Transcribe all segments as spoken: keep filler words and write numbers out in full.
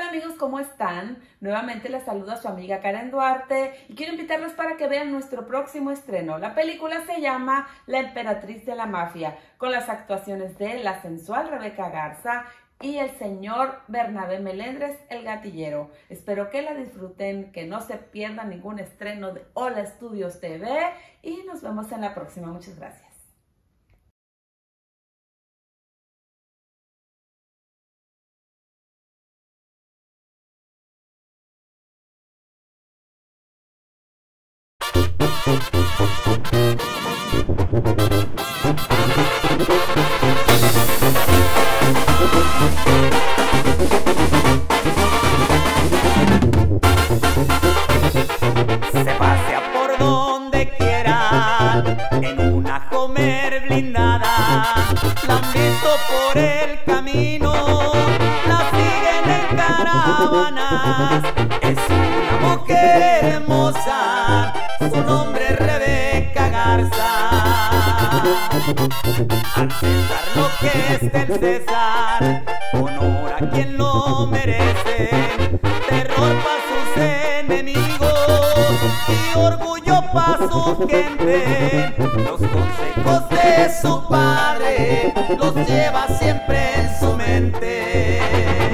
amigos, ¿cómo están? Nuevamente les saluda su amiga Karen Duarte y quiero invitarlos para que vean nuestro próximo estreno. La película se llama La Emperatriz de la Mafia, con las actuaciones de la sensual Rebeca Garza y el señor Bernabé Melendres, el gatillero. Espero que la disfruten, que no se pierdan ningún estreno de Hola Studios T V y nos vemos en la próxima. Muchas gracias. Se pasea por donde quiera, en una Homer blindada. La han visto por el camino, la siguen en caravanas. Es una mujer hermosa, su nombre es Rebeca Garza. Al César lo que es del César, honor a quien lo merece, terror para sus enemigos y orgullo para su gente. Los consejos de su padre los lleva siempre en su mente.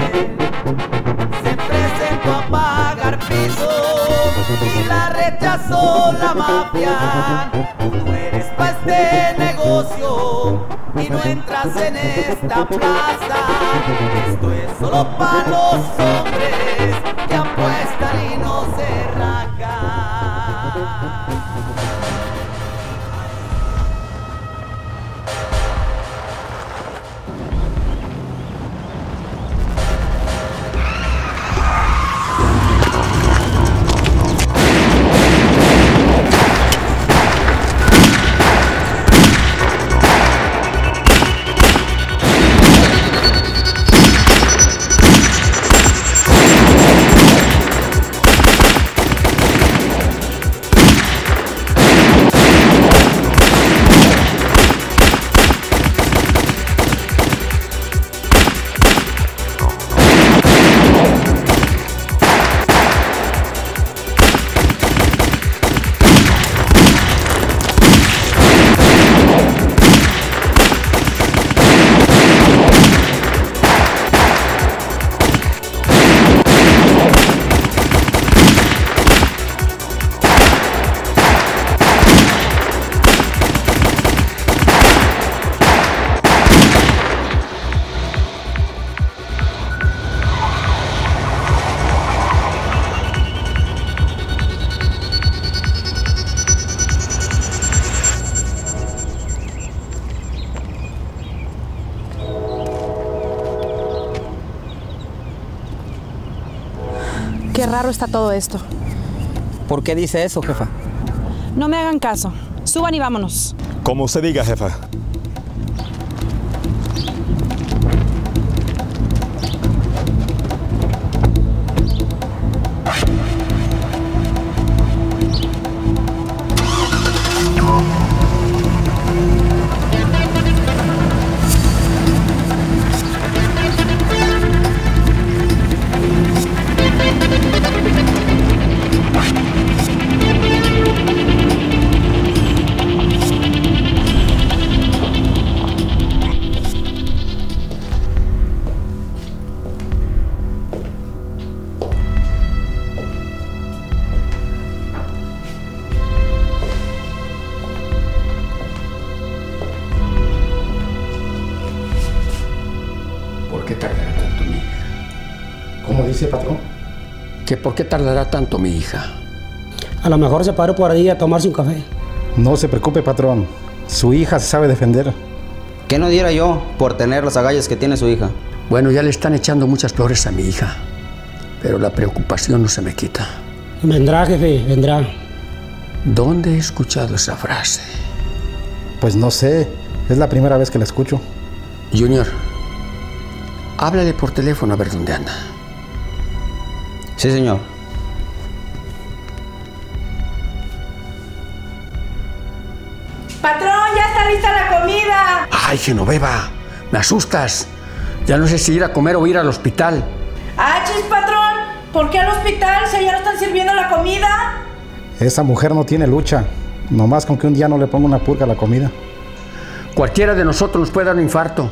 Se presentó a pagar piso y la rechazó la mafia. Tú no eres para este negocio y no entras en esta plaza. Esto es solo para los hombres que apuestan y no se rajan. Qué raro está todo esto. ¿Por qué dice eso, jefa? No me hagan caso. Suban y vámonos. Como usted diga, jefa. ¿Por qué tardará tanto mi hija? ¿Cómo dice, patrón? ¿Que por qué tardará tanto mi hija? A lo mejor se paró por ahí a tomarse un café. No se preocupe, patrón. Su hija se sabe defender. ¿Qué no diera yo por tener las agallas que tiene su hija? Bueno, ya le están echando muchas flores a mi hija, pero la preocupación no se me quita. Vendrá, jefe, vendrá. ¿Dónde he escuchado esa frase? Pues no sé, es la primera vez que la escucho. Junior, háblale por teléfono a ver dónde anda. Sí, señor. ¡Patrón, ya está lista la comida! ¡Ay, Genoveva! ¡Me asustas! Ya no sé si ir a comer o ir al hospital. ¡Achis, patrón! ¿Por qué al hospital si ya no están sirviendo la comida? Esa mujer no tiene lucha. Nomás con que un día no le ponga una purga a la comida. Cualquiera de nosotros nos puede dar un infarto.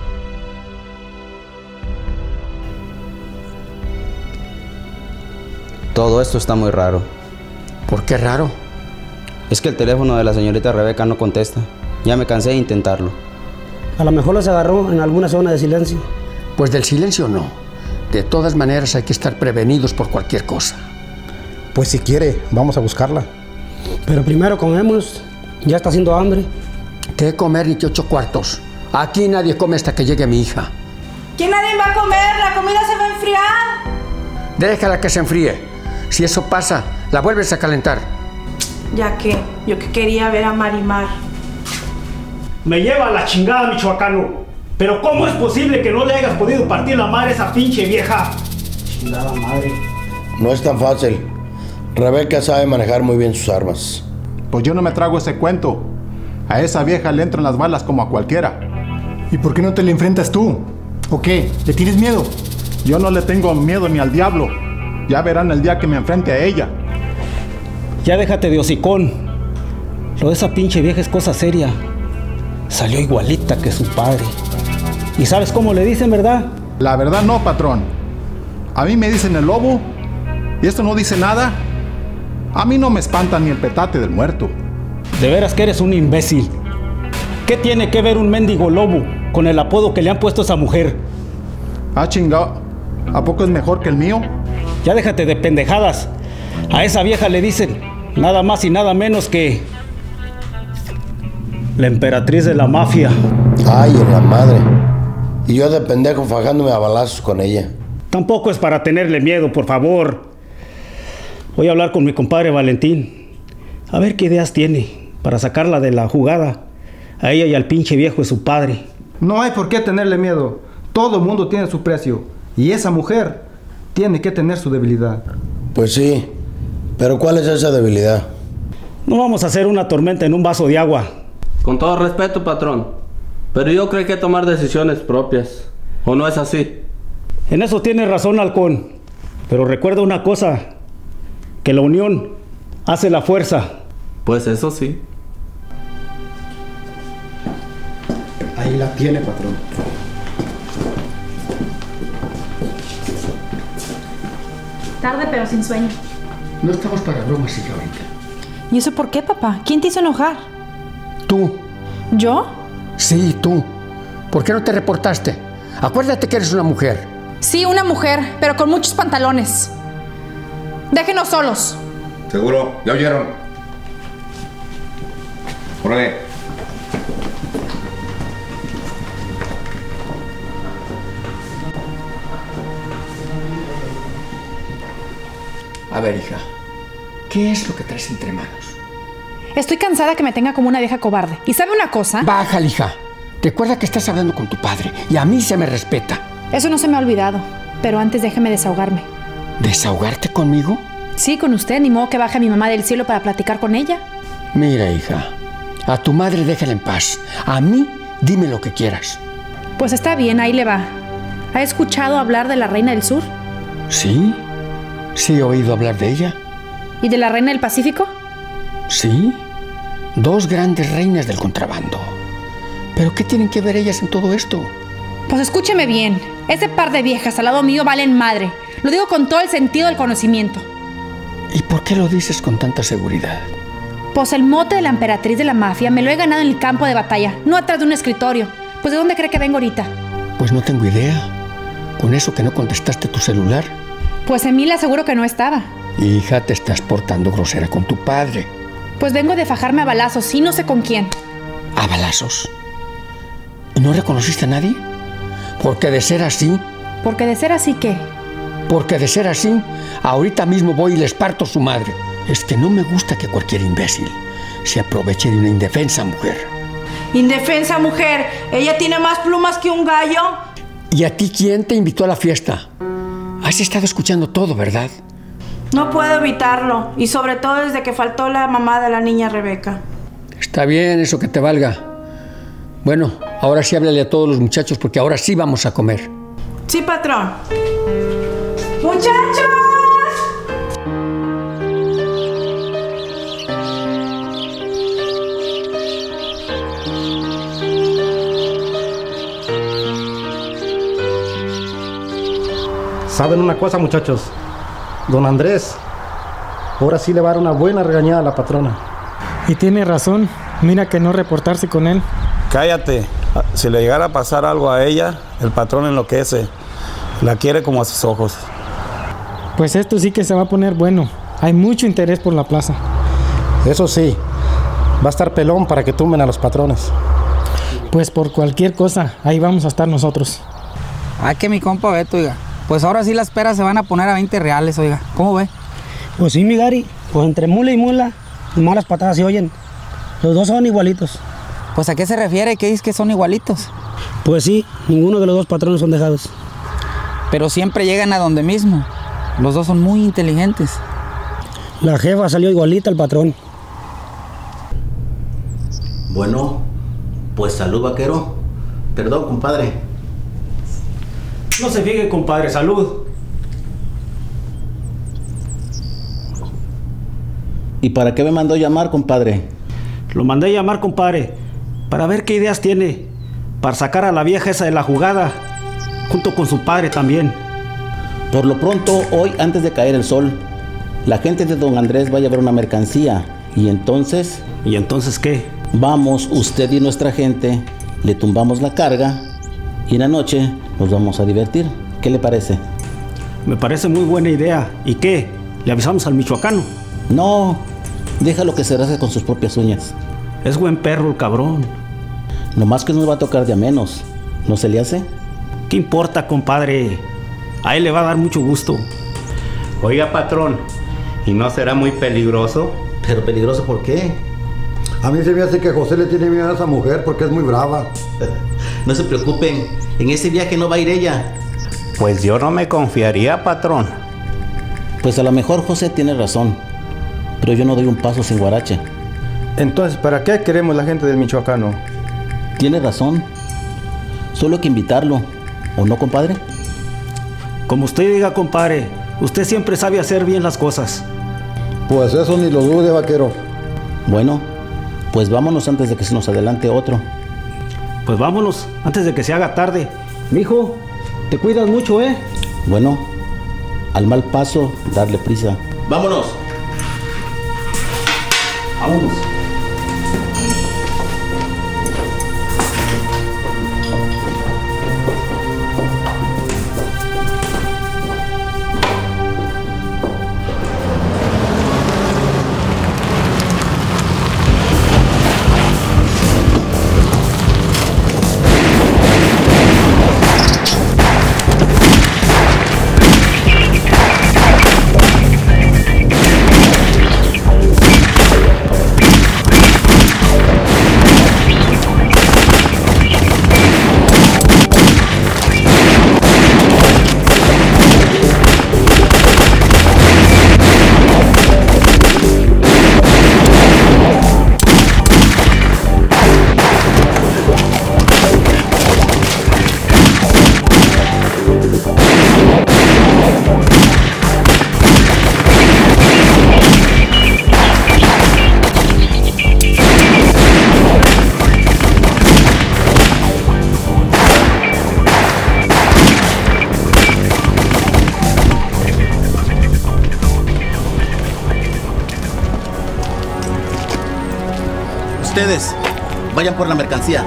Todo esto está muy raro. ¿Por qué raro? Es que el teléfono de la señorita Rebeca no contesta. Ya me cansé de intentarlo. A lo mejor los agarró en alguna zona de silencio. Pues del silencio no. De todas maneras hay que estar prevenidos por cualquier cosa. Pues si quiere, vamos a buscarla. Pero primero comemos. Ya está haciendo hambre. ¿Qué comer ni qué ocho cuartos? Aquí nadie come hasta que llegue mi hija. ¿Que nadie va a comer? La comida se va a enfriar. Déjala que se enfríe. Si eso pasa, la vuelves a calentar. Ya que, yo que quería ver a Marimar. Me lleva a la chingada, michoacano. Pero ¿cómo es posible que no le hayas podido partir la madre a esa pinche vieja? Chingada madre. No es tan fácil. Rebeca sabe manejar muy bien sus armas. Pues yo no me trago ese cuento. A esa vieja le entran las balas como a cualquiera. ¿Y por qué no te le enfrentas tú? ¿O qué? ¿Le tienes miedo? Yo no le tengo miedo ni al diablo. Ya verán el día que me enfrente a ella. Ya déjate de hocicón. Lo de esa pinche vieja es cosa seria. Salió igualita que su padre. ¿Y sabes cómo le dicen, verdad? La verdad no, patrón. A mí me dicen el lobo. ¿Y esto no dice nada? A mí no me espanta ni el petate del muerto. De veras que eres un imbécil. ¿Qué tiene que ver un mendigo lobo con el apodo que le han puesto a esa mujer? Ah, chingado. ¿A poco es mejor que el mío? Ya déjate de pendejadas. A esa vieja le dicen nada más y nada menos que la emperatriz de la mafia. Ay, en la madre. Y yo de pendejo fajándome a balazos con ella. Tampoco es para tenerle miedo, por favor. Voy a hablar con mi compadre Valentín. A ver qué ideas tiene para sacarla de la jugada. A ella y al pinche viejo de su padre. No hay por qué tenerle miedo. Todo el mundo tiene su precio. Y esa mujer tiene que tener su debilidad. Pues sí. Pero ¿cuál es esa debilidad? No vamos a hacer una tormenta en un vaso de agua. Con todo respeto, patrón, pero yo creo que hay que tomar decisiones propias. ¿O no es así? En eso tienes razón, halcón. Pero recuerda una cosa, que la unión hace la fuerza. Pues eso sí. Ahí la tiene, patrón. Tarde pero sin sueño. No estamos para bromas, hija, ahorita. ¿Y eso por qué, papá? ¿Quién te hizo enojar? Tú. ¿Yo? Sí, tú. ¿Por qué no te reportaste? Acuérdate que eres una mujer. Sí, una mujer, pero con muchos pantalones. Déjenos solos. ¿Seguro? ¿Ya oyeron? Órale. A ver, hija, ¿qué es lo que traes entre manos? Estoy cansada que me tenga como una vieja cobarde. ¿Y sabe una cosa? Bájale, hija. Recuerda que estás hablando con tu padre y a mí se me respeta. Eso no se me ha olvidado, pero antes déjeme desahogarme. ¿Desahogarte conmigo? Sí, con usted. Ni modo que baje a mi mamá del cielo para platicar con ella. Mira, hija, a tu madre déjala en paz. A mí, dime lo que quieras. Pues está bien, ahí le va. ¿Ha escuchado hablar de la Reina del Sur? Sí, sí he oído hablar de ella. ¿Y de la Reina del Pacífico? Sí, dos grandes reinas del contrabando. ¿Pero qué tienen que ver ellas en todo esto? Pues escúcheme bien. Ese par de viejas al lado mío valen madre. Lo digo con todo el sentido del conocimiento. ¿Y por qué lo dices con tanta seguridad? Pues el mote de la emperatriz de la mafia me lo he ganado en el campo de batalla, no atrás de un escritorio. Pues ¿de dónde cree que vengo ahorita? Pues no tengo idea. ¿Con eso que no contestaste tu celular? Pues en mí le aseguro que no estaba. Hija, te estás portando grosera con tu padre. Pues vengo de fajarme a balazos y no sé con quién. ¿A balazos? ¿Y no reconociste a nadie? Porque de ser así... ¿Porque de ser así qué? Porque de ser así, ahorita mismo voy y les parto su madre. Es que no me gusta que cualquier imbécil se aproveche de una indefensa mujer. Indefensa mujer, ella tiene más plumas que un gallo. ¿Y a ti quién te invitó a la fiesta? Has estado escuchando todo, ¿verdad? No puedo evitarlo, y sobre todo desde que faltó la mamá de la niña Rebeca. Está bien, eso que te valga. Bueno, ahora sí háblale a todos los muchachos porque ahora sí vamos a comer. Sí, patrón. ¡Muchachos! ¿Saben una cosa, muchachos? Don Andrés, ahora sí le va a dar una buena regañada a la patrona. Y tiene razón. Mira que no reportarse con él. Cállate. Si le llegara a pasar algo a ella, el patrón enloquece. La quiere como a sus ojos. Pues esto sí que se va a poner bueno. Hay mucho interés por la plaza. Eso sí, va a estar pelón para que tumben a los patrones. Pues por cualquier cosa, ahí vamos a estar nosotros. Ay, que mi compa Beto, oiga. Pues ahora sí las peras se van a poner a veinte reales, oiga. ¿Cómo ve? Pues sí, mi Gary. Pues entre mula y mula, malas patadas se oyen. Los dos son igualitos. Pues ¿a qué se refiere? ¿Qué dice que son igualitos? Pues sí, ninguno de los dos patrones son dejados. Pero siempre llegan a donde mismo. Los dos son muy inteligentes. La jefa salió igualita al patrón. Bueno, pues salud, vaquero. Perdón, compadre. No se fije, compadre, salud. ¿Y para qué me mandó llamar, compadre? Lo mandé llamar, compadre, para ver qué ideas tiene para sacar a la vieja esa de la jugada, junto con su padre también. Por lo pronto, hoy, antes de caer el sol, la gente de don Andrés va a llevar una mercancía. Y entonces... ¿Y entonces qué? Vamos, usted y nuestra gente, le tumbamos la carga y en la noche nos vamos a divertir. ¿Qué le parece? Me parece muy buena idea. ¿Y qué? ¿Le avisamos al michoacano? No, déjalo que se rasgue con sus propias uñas. Es buen perro el cabrón. Nomás que nos va a tocar de a menos. ¿No se le hace? ¿Qué importa, compadre? A él le va a dar mucho gusto. Oiga, patrón, ¿y no será muy peligroso? ¿Pero peligroso por qué? A mí se me hace que José le tiene miedo a esa mujer porque es muy brava. No se preocupen, en ese viaje no va a ir ella. Pues yo no me confiaría, patrón. Pues a lo mejor José tiene razón, pero yo no doy un paso sin guarache. Entonces, ¿para qué queremos la gente del michoacano? Tiene razón. Solo hay que invitarlo, ¿o no, compadre? Como usted diga, compadre. Usted siempre sabe hacer bien las cosas. Pues eso ni lo dude, vaquero. Bueno, pues vámonos antes de que se nos adelante otro. Pues vámonos, antes de que se haga tarde. Mijo, te cuidas mucho, ¿eh? Bueno, al mal paso, darle prisa. ¡Vámonos! ¡Vámonos! Ustedes, vayan por la mercancía.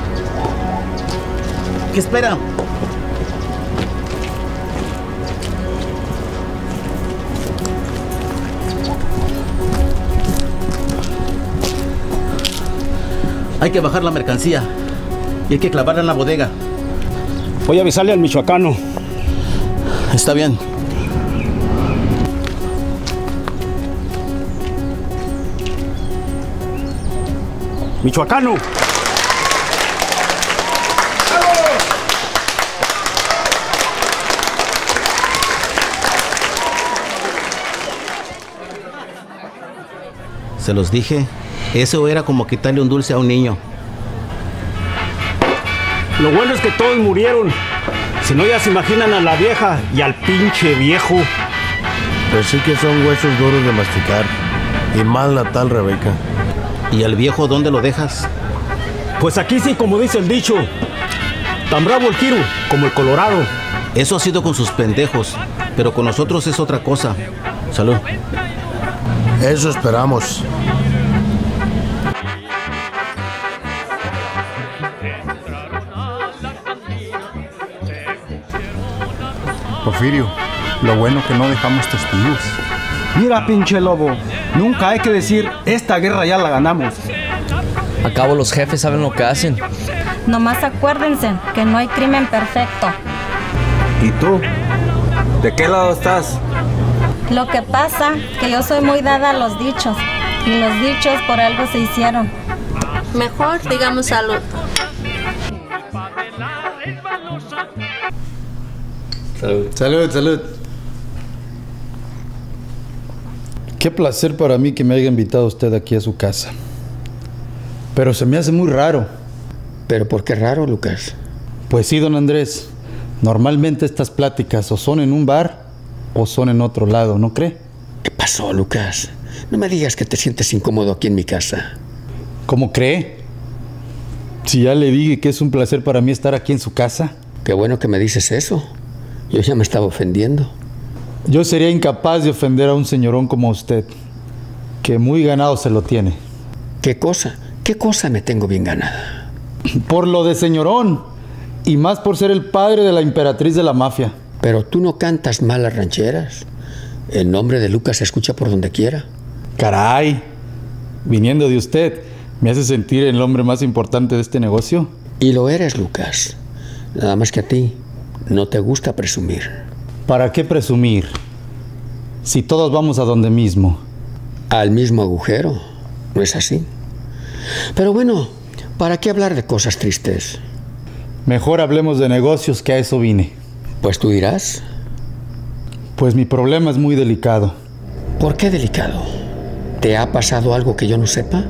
¿Qué esperan? Hay que bajar la mercancía y hay que clavarla en la bodega. Voy a avisarle al michoacano. Está bien. ¡Michoacano! Se los dije, eso era como quitarle un dulce a un niño. Lo bueno es que todos murieron. Si no, ya se imaginan a la vieja y al pinche viejo. Pues sí que son huesos duros de masticar. Y mal la tal Rebeca. ¿Y al viejo dónde lo dejas? Pues aquí sí, como dice el dicho. Tan bravo el giro como el Colorado. Eso ha sido con sus pendejos, pero con nosotros es otra cosa. Salud. Eso esperamos. Porfirio, lo bueno que no dejamos testigos. Mira, pinche lobo, nunca hay que decir, esta guerra ya la ganamos. A cabo los jefes saben lo que hacen. Nomás acuérdense que no hay crimen perfecto. ¿Y tú? ¿De qué lado estás? Lo que pasa que yo soy muy dada a los dichos. Y los dichos por algo se hicieron. Mejor digamos salud. Salud. Salud, salud. Qué placer para mí que me haya invitado usted aquí a su casa. Pero se me hace muy raro. ¿Pero por qué raro, Lucas? Pues sí, don Andrés. Normalmente estas pláticas o son en un bar o son en otro lado, ¿no cree? ¿Qué pasó, Lucas? No me digas que te sientes incómodo aquí en mi casa. ¿Cómo cree? Si ya le dije que es un placer para mí estar aquí en su casa. Qué bueno que me dices eso. Yo ya me estaba ofendiendo. Yo sería incapaz de ofender a un señorón como usted, que muy ganado se lo tiene. ¿Qué cosa? ¿Qué cosa me tengo bien ganada? Por lo de señorón, y más por ser el padre de la emperatriz de la mafia. Pero tú no cantas mal las rancheras. El nombre de Lucas se escucha por donde quiera. Caray, viniendo de usted, me hace sentir el hombre más importante de este negocio. Y lo eres, Lucas. Nada más que a ti no te gusta presumir. ¿Para qué presumir? Si todos vamos a donde mismo. Al mismo agujero, ¿no es así? Pero bueno, ¿para qué hablar de cosas tristes? Mejor hablemos de negocios, que a eso vine. Pues tú dirás. Pues mi problema es muy delicado. ¿Por qué delicado? ¿Te ha pasado algo que yo no sepa?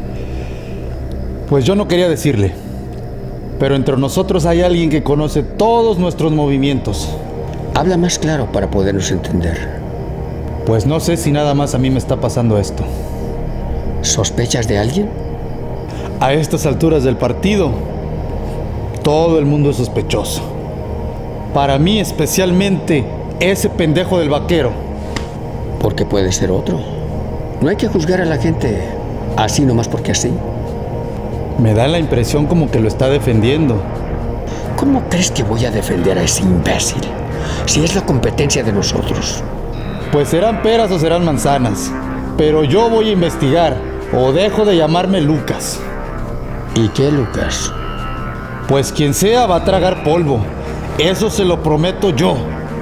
Pues yo no quería decirle. Pero entre nosotros hay alguien que conoce todos nuestros movimientos. Habla más claro para podernos entender. Pues no sé si nada más a mí me está pasando esto. ¿Sospechas de alguien? A estas alturas del partido, todo el mundo es sospechoso. Para mí especialmente ese pendejo del vaquero. Porque puede ser otro. No hay que juzgar a la gente así nomás porque así. Me da la impresión como que lo está defendiendo. ¿Cómo crees que voy a defender a ese imbécil? Si es la competencia de nosotros. Pues serán peras o serán manzanas. Pero yo voy a investigar o dejo de llamarme Lucas. ¿Y qué, Lucas? Pues quien sea va a tragar polvo. Eso se lo prometo yo.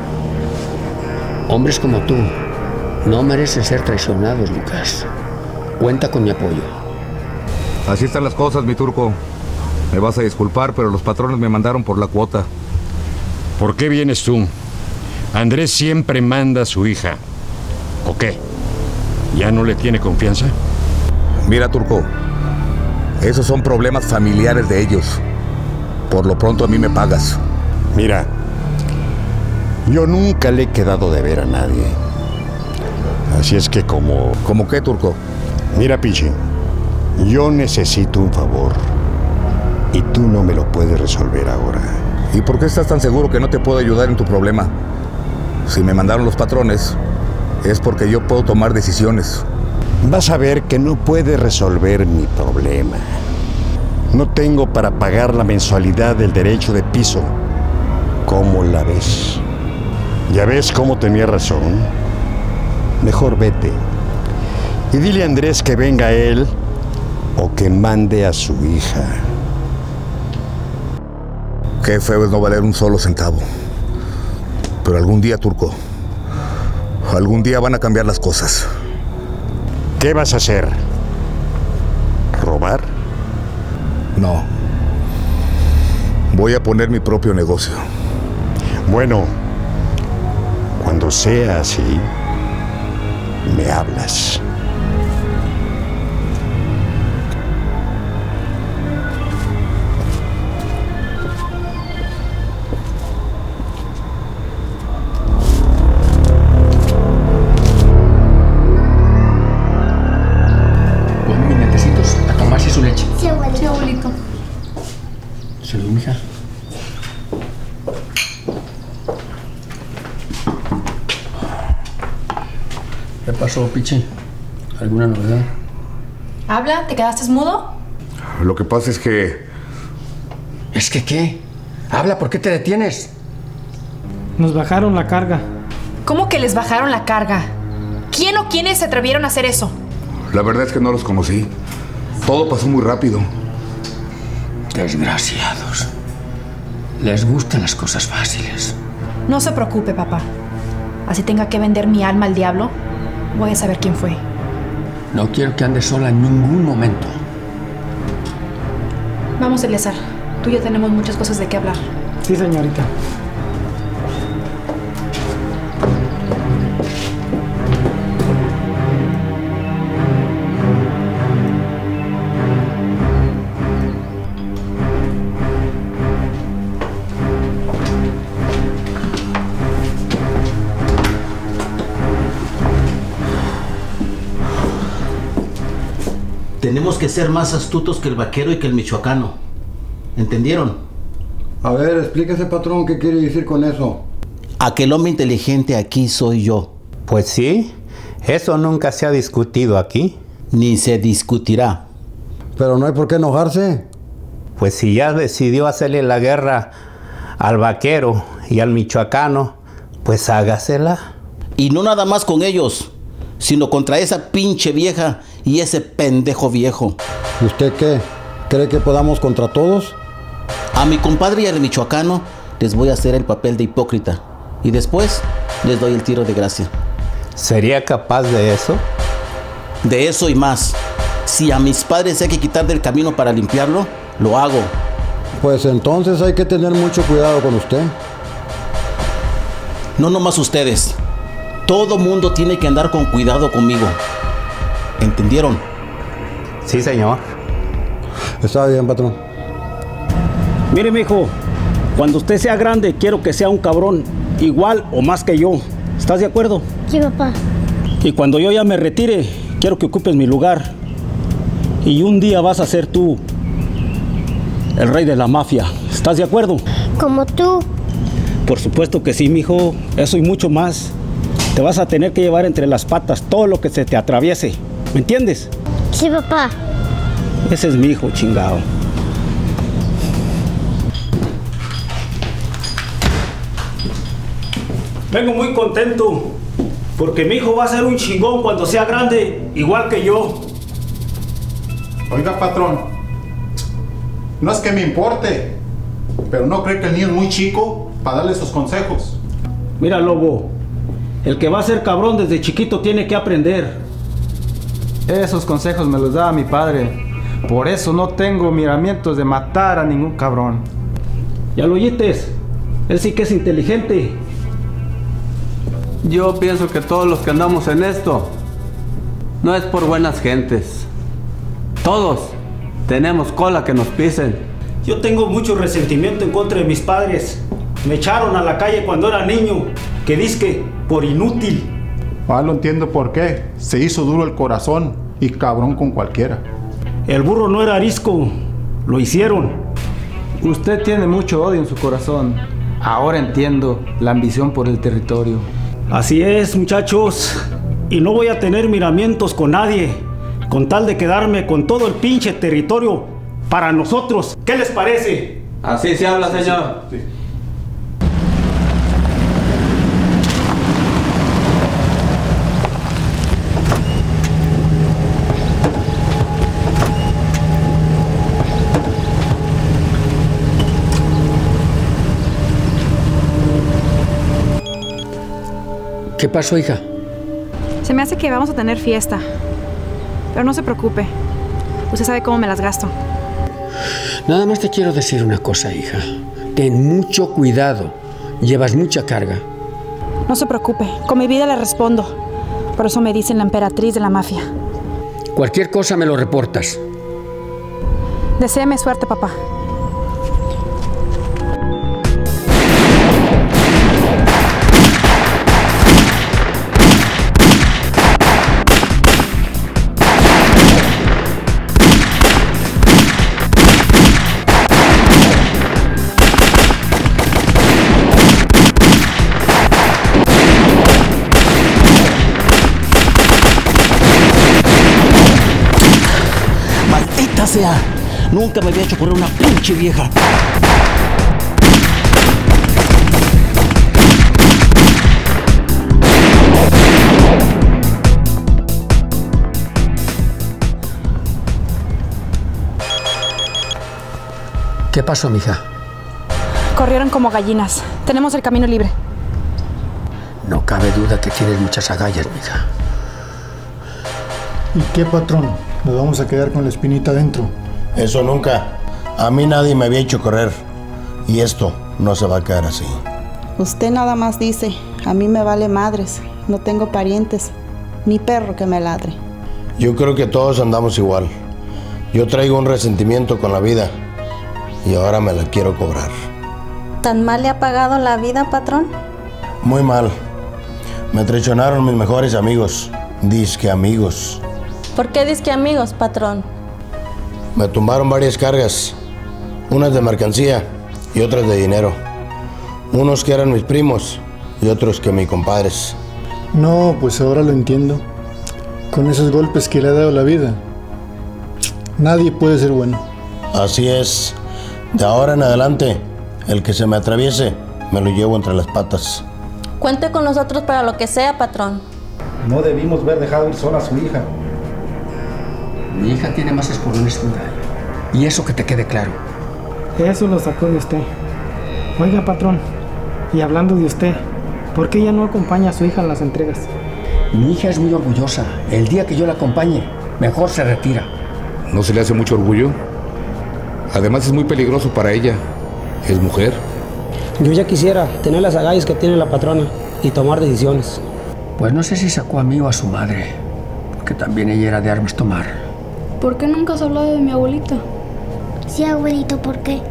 Hombres como tú no merecen ser traicionados, Lucas. Cuenta con mi apoyo. Así están las cosas, mi turco. Me vas a disculpar, pero los patrones me mandaron por la cuota. ¿Por qué vienes tú? Andrés siempre manda a su hija. ¿O qué? ¿Ya no le tiene confianza? Mira, turco. Esos son problemas familiares de ellos. Por lo pronto a mí me pagas. Mira, yo nunca le he quedado de ver a nadie. Así es que como... ¿Cómo qué, turco? Mira, Pichi, yo necesito un favor. Y tú no me lo puedes resolver ahora. ¿Y por qué estás tan seguro que no te puedo ayudar en tu problema? Si me mandaron los patrones, es porque yo puedo tomar decisiones. Vas a ver que no puedes resolver mi problema. No tengo para pagar la mensualidad del derecho de piso. ¿Cómo la ves? ¿Ya ves cómo tenía razón? Mejor vete. Y dile a Andrés que venga él o que mande a su hija. Qué feo es no valer un solo centavo. Pero algún día, turco, algún día van a cambiar las cosas. ¿Qué vas a hacer? ¿Robar? No. Voy a poner mi propio negocio. Bueno, cuando sea así, me hablas. Salud, mija. ¿Qué pasó, Pichi? ¿Alguna novedad? ¿Habla? ¿Te quedaste mudo? Lo que pasa es que... ¿Es que qué? Habla, ¿por qué te detienes? Nos bajaron la carga. ¿Cómo que les bajaron la carga? ¿Quién o quiénes se atrevieron a hacer eso? La verdad es que no los conocí. Todo pasó muy rápido. Desgraciados. Les gustan las cosas fáciles. No se preocupe, papá. Así tenga que vender mi alma al diablo, voy a saber quién fue. No quiero que andes sola en ningún momento. Vamos, Eleazar. Tú y yo tenemos muchas cosas de qué hablar. Sí, señorita. Tenemos que ser más astutos que el vaquero y que el michoacano. ¿Entendieron? A ver, explíquese, patrón, ¿qué quiere decir con eso? Aquel hombre inteligente aquí soy yo. Pues sí, eso nunca se ha discutido aquí. Ni se discutirá. Pero no hay por qué enojarse. Pues si ya decidió hacerle la guerra al vaquero y al michoacano, pues hágasela. Y no nada más con ellos, sino contra esa pinche vieja y ese pendejo viejo. ¿Usted qué? ¿Cree que podamos contra todos? A mi compadre y al michoacano les voy a hacer el papel de hipócrita. Y después les doy el tiro de gracia. ¿Sería capaz de eso? De eso y más. Si a mis padres hay que quitar del camino para limpiarlo, lo hago. Pues entonces hay que tener mucho cuidado con usted. No nomás ustedes. Todo mundo tiene que andar con cuidado conmigo. ¿Entendieron? Sí, señor. Está bien, patrón. Mire, mijo, cuando usted sea grande, quiero que sea un cabrón igual o más que yo. ¿Estás de acuerdo? Sí, papá. Y cuando yo ya me retire, quiero que ocupes mi lugar. Y un día vas a ser tú el rey de la mafia. ¿Estás de acuerdo? Como tú. Por supuesto que sí, mijo. Eso y mucho más. Te vas a tener que llevar entre las patas todo lo que se te atraviese. ¿Me entiendes? Sí, papá. Ese es mi hijo, chingado. Vengo muy contento porque mi hijo va a ser un chingón cuando sea grande, igual que yo. Oiga, patrón, no es que me importe, pero ¿no cree que el niño es muy chico para darle esos consejos? Mira, Lobo, el que va a ser cabrón desde chiquito tiene que aprender. Esos consejos me los daba mi padre. Por eso no tengo miramientos de matar a ningún cabrón. Ya lo oítes. Él sí que es inteligente. Yo pienso que todos los que andamos en esto no es por buenas gentes. Todos tenemos cola que nos pisen. Yo tengo mucho resentimiento en contra de mis padres. Me echaron a la calle cuando era niño, que dizque por inútil. Ah, lo entiendo por qué. Se hizo duro el corazón y cabrón con cualquiera. El burro no era arisco, lo hicieron. Usted tiene mucho odio en su corazón. Ahora entiendo la ambición por el territorio. Así es, muchachos. Y no voy a tener miramientos con nadie, con tal de quedarme con todo el pinche territorio para nosotros. ¿Qué les parece? Así se habla, señor. Sí, sí. ¿Qué pasó, hija? Se me hace que vamos a tener fiesta. Pero no se preocupe. Usted sabe cómo me las gasto. Nada más te quiero decir una cosa, hija. Ten mucho cuidado. Llevas mucha carga. No se preocupe. Con mi vida le respondo. Por eso me dicen la emperatriz de la mafia. Cualquier cosa me lo reportas. Deséame suerte, papá. sea. Nunca me había hecho correr una pinche vieja. ¿Qué pasó, mija? Corrieron como gallinas. Tenemos el camino libre. No cabe duda que tienes muchas agallas, mija. ¿Y qué, patrón? ¿Nos vamos a quedar con la espinita dentro? Eso nunca. A mí nadie me había hecho correr. Y esto no se va a quedar así. Usted nada más dice, a mí me vale madres. No tengo parientes, ni perro que me ladre. Yo creo que todos andamos igual. Yo traigo un resentimiento con la vida. Y ahora me la quiero cobrar. ¿Tan mal le ha pagado la vida, patrón? Muy mal. Me traicionaron mis mejores amigos. Disque amigos. ¿Por qué disque amigos, patrón? Me tumbaron varias cargas. Unas de mercancía y otras de dinero. Unos que eran mis primos y otros que mis compadres. No, pues ahora lo entiendo. Con esos golpes que le ha dado la vida, nadie puede ser bueno. Así es. De ahora en adelante, el que se me atraviese, me lo llevo entre las patas. Cuente con nosotros para lo que sea, patrón. No debimos haber dejado ir sola a su hija. Mi hija tiene más espolones que un gallo. Y eso que te quede claro. Eso lo sacó de usted. Oiga, patrón, y hablando de usted, ¿por qué ella no acompaña a su hija en las entregas? Mi hija es muy orgullosa. El día que yo la acompañe, mejor se retira. ¿No se le hace mucho orgullo? Además es muy peligroso para ella. Es mujer. Yo ya quisiera tener las agallas que tiene la patrona y tomar decisiones. Pues no sé si sacó a mí o a su madre, porque también ella era de armas tomar. ¿Por qué nunca has hablado de mi abuelita? Sí, abuelito, ¿por qué?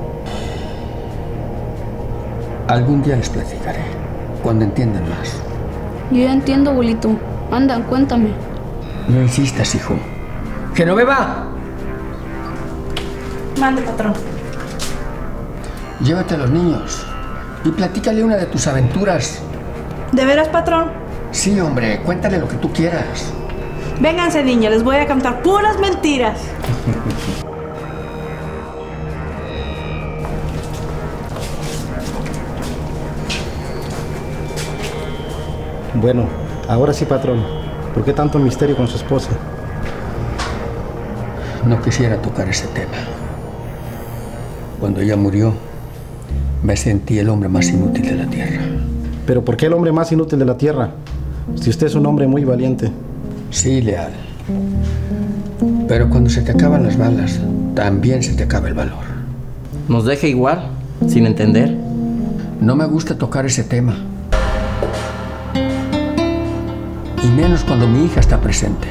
Algún día les platicaré, cuando entiendan más. Yo ya entiendo, abuelito. Anda, cuéntame. No insistas, hijo. ¡Genoveva! Mande, patrón. Llévate a los niños y platícale una de tus aventuras. ¿De veras, patrón? Sí, hombre, cuéntale lo que tú quieras. Vénganse, niños, les voy a contar puras mentiras. Bueno, ahora sí, patrón. ¿Por qué tanto misterio con su esposa? No quisiera tocar ese tema. Cuando ella murió, me sentí el hombre más inútil de la tierra. ¿Pero por qué el hombre más inútil de la tierra? Si usted es un hombre muy valiente. Sí, leal. Pero cuando se te acaban las balas, también se te acaba el valor. ¿Nos deja igual, sin entender? No me gusta tocar ese tema. Y menos cuando mi hija está presente.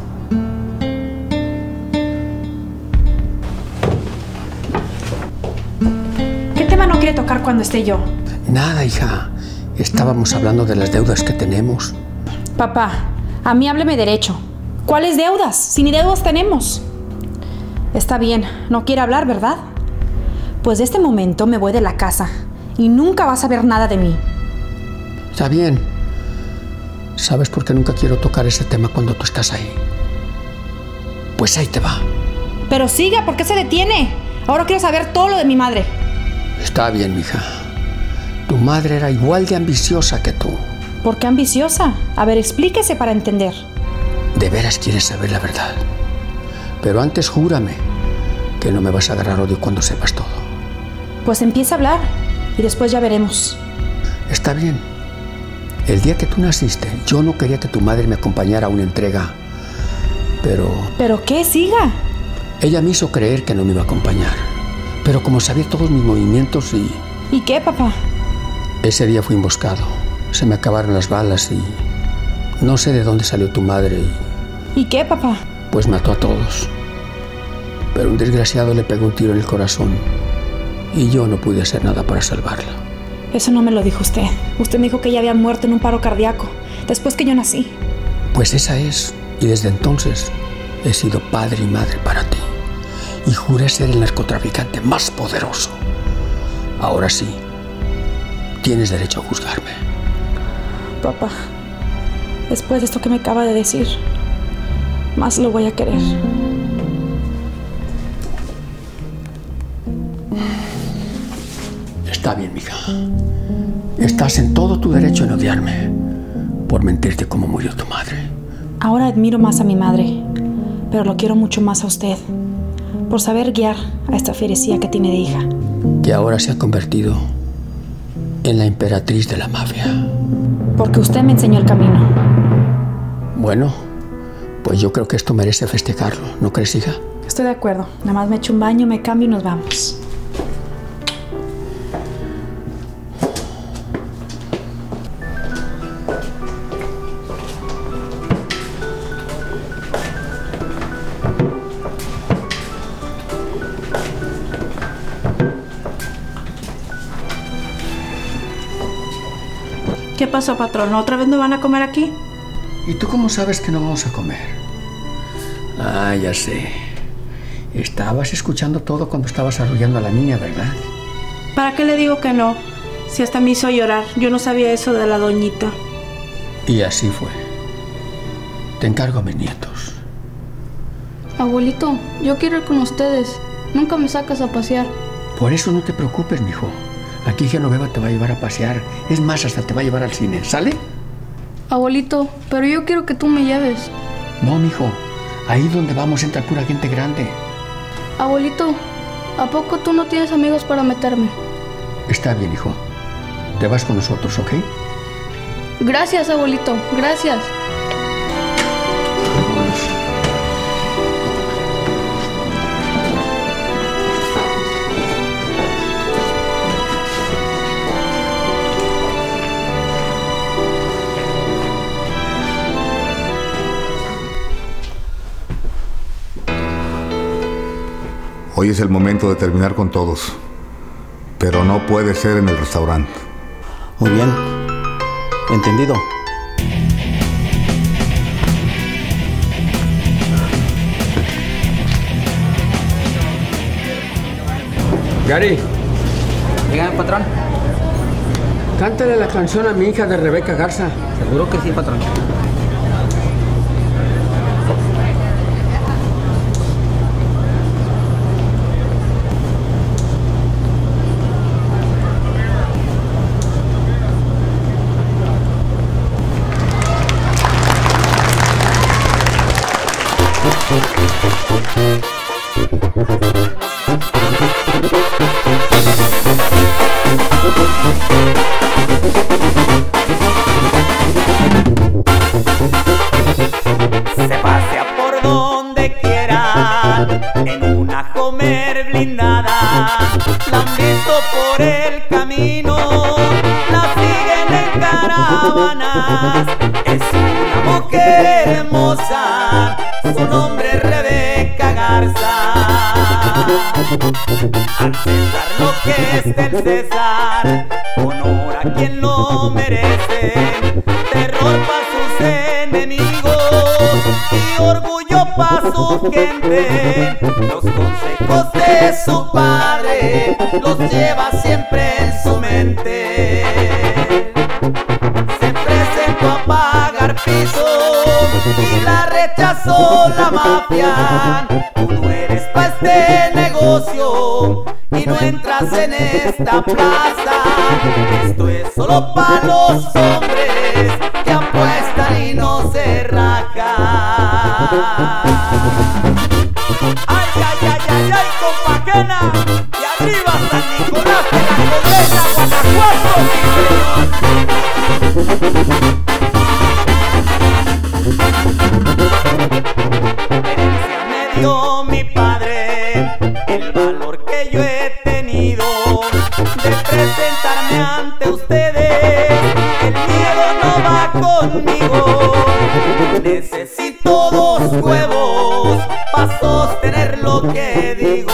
¿Qué tema no quiere tocar cuando esté yo? Nada, hija. Estábamos hablando de las deudas que tenemos. Papá, a mí hábleme derecho. ¿Cuáles deudas? Si ni deudas tenemos. Está bien, no quiere hablar, ¿verdad? Pues de este momento me voy de la casa y nunca vas a ver nada de mí. Está bien. ¿Sabes por qué nunca quiero tocar ese tema cuando tú estás ahí? Pues ahí te va. Pero siga, ¿por qué se detiene? Ahora quiero saber todo lo de mi madre. Está bien, mija. Tu madre era igual de ambiciosa que tú. ¿Por qué ambiciosa? A ver, explíquese para entender. De veras quieres saber la verdad. Pero antes júrame que no me vas a agarrar odio cuando sepas todo. Pues empieza a hablar y después ya veremos. Está bien. El día que tú naciste, yo no quería que tu madre me acompañara a una entrega. Pero... ¿Pero qué? Siga. Ella me hizo creer que no me iba a acompañar. Pero como sabía todos mis movimientos y... ¿Y qué, papá? Ese día fui emboscado. Se me acabaron las balas y... No sé de dónde salió tu madre y... ¿Y qué, papá? Pues mató a todos. Pero un desgraciado le pegó un tiro en el corazón. Y yo no pude hacer nada para salvarla. Eso no me lo dijo usted. Usted me dijo que ella había muerto en un paro cardíaco, después que yo nací. Pues esa es. Y desde entonces he sido padre y madre para ti. Y juré ser el narcotraficante más poderoso. Ahora sí, tienes derecho a juzgarme. Papá, después de esto que me acaba de decir, más lo voy a querer. Estás en todo tu derecho en odiarme por mentirte cómo murió tu madre. Ahora admiro más a mi madre, pero lo quiero mucho más a usted, por saber guiar a esta fierecía que tiene de hija. Que ahora se ha convertido en la emperatriz de la mafia. Porque usted me enseñó el camino. Bueno, pues yo creo que esto merece festejarlo, ¿no crees, hija? Estoy de acuerdo. Nada más me echo un baño, me cambio y nos vamos. ¿Qué pasó, patrón? ¿Otra vez no van a comer aquí? ¿Y tú cómo sabes que no vamos a comer? Ah, ya sé. Estabas escuchando todo cuando estabas arrullando a la niña, ¿verdad? ¿Para qué le digo que no? Si hasta me hizo llorar. Yo no sabía eso de la doñita. Y así fue. Te encargo a mis nietos. Abuelito, yo quiero ir con ustedes. Nunca me sacas a pasear. Por eso no te preocupes, mijo. Aquí Genoveva te va a llevar a pasear. Es más, hasta te va a llevar al cine. ¿Sale? Abuelito, pero yo quiero que tú me lleves. No, mijo. Ahí donde vamos entra pura gente grande. Abuelito, ¿a poco tú no tienes amigos para meterme? Está bien, hijo. Te vas con nosotros, ¿ok? Gracias, abuelito. Gracias. Hoy es el momento de terminar con todos, pero no puede ser en el restaurante. Muy bien, entendido. Gary. Dígame, patrón. Cántale la canción a mi hija de Rebeca Garza. Seguro que sí, patrón. Se pasea por donde quiera en una Homer blindada. La han visto por el camino, la siguen en caravanas. Es una mujer hermosa, su nombre es Rebeca Garza. Al César lo que es del César, honor a quien lo merece, terror para sus enemigos y orgullo para su gente. Los consejos de su padre los lleva siempre en su mente. Se presentó a pagar piso y la rechazó la mafia. Tú no eres para este negocio y no entras en esta plaza. Esto es solo para los hombres que apuestan y no se rajan. Ay, ay, ay, ay, ay, compagena. Y arriba San Nicolás de la Colmena, Guanajuato, mi señor. Herencia me dio mi padre, el valor que yo he tenido de presentarme ante ustedes. El miedo no va conmigo. Necesito dos huevos para sostener lo que digo.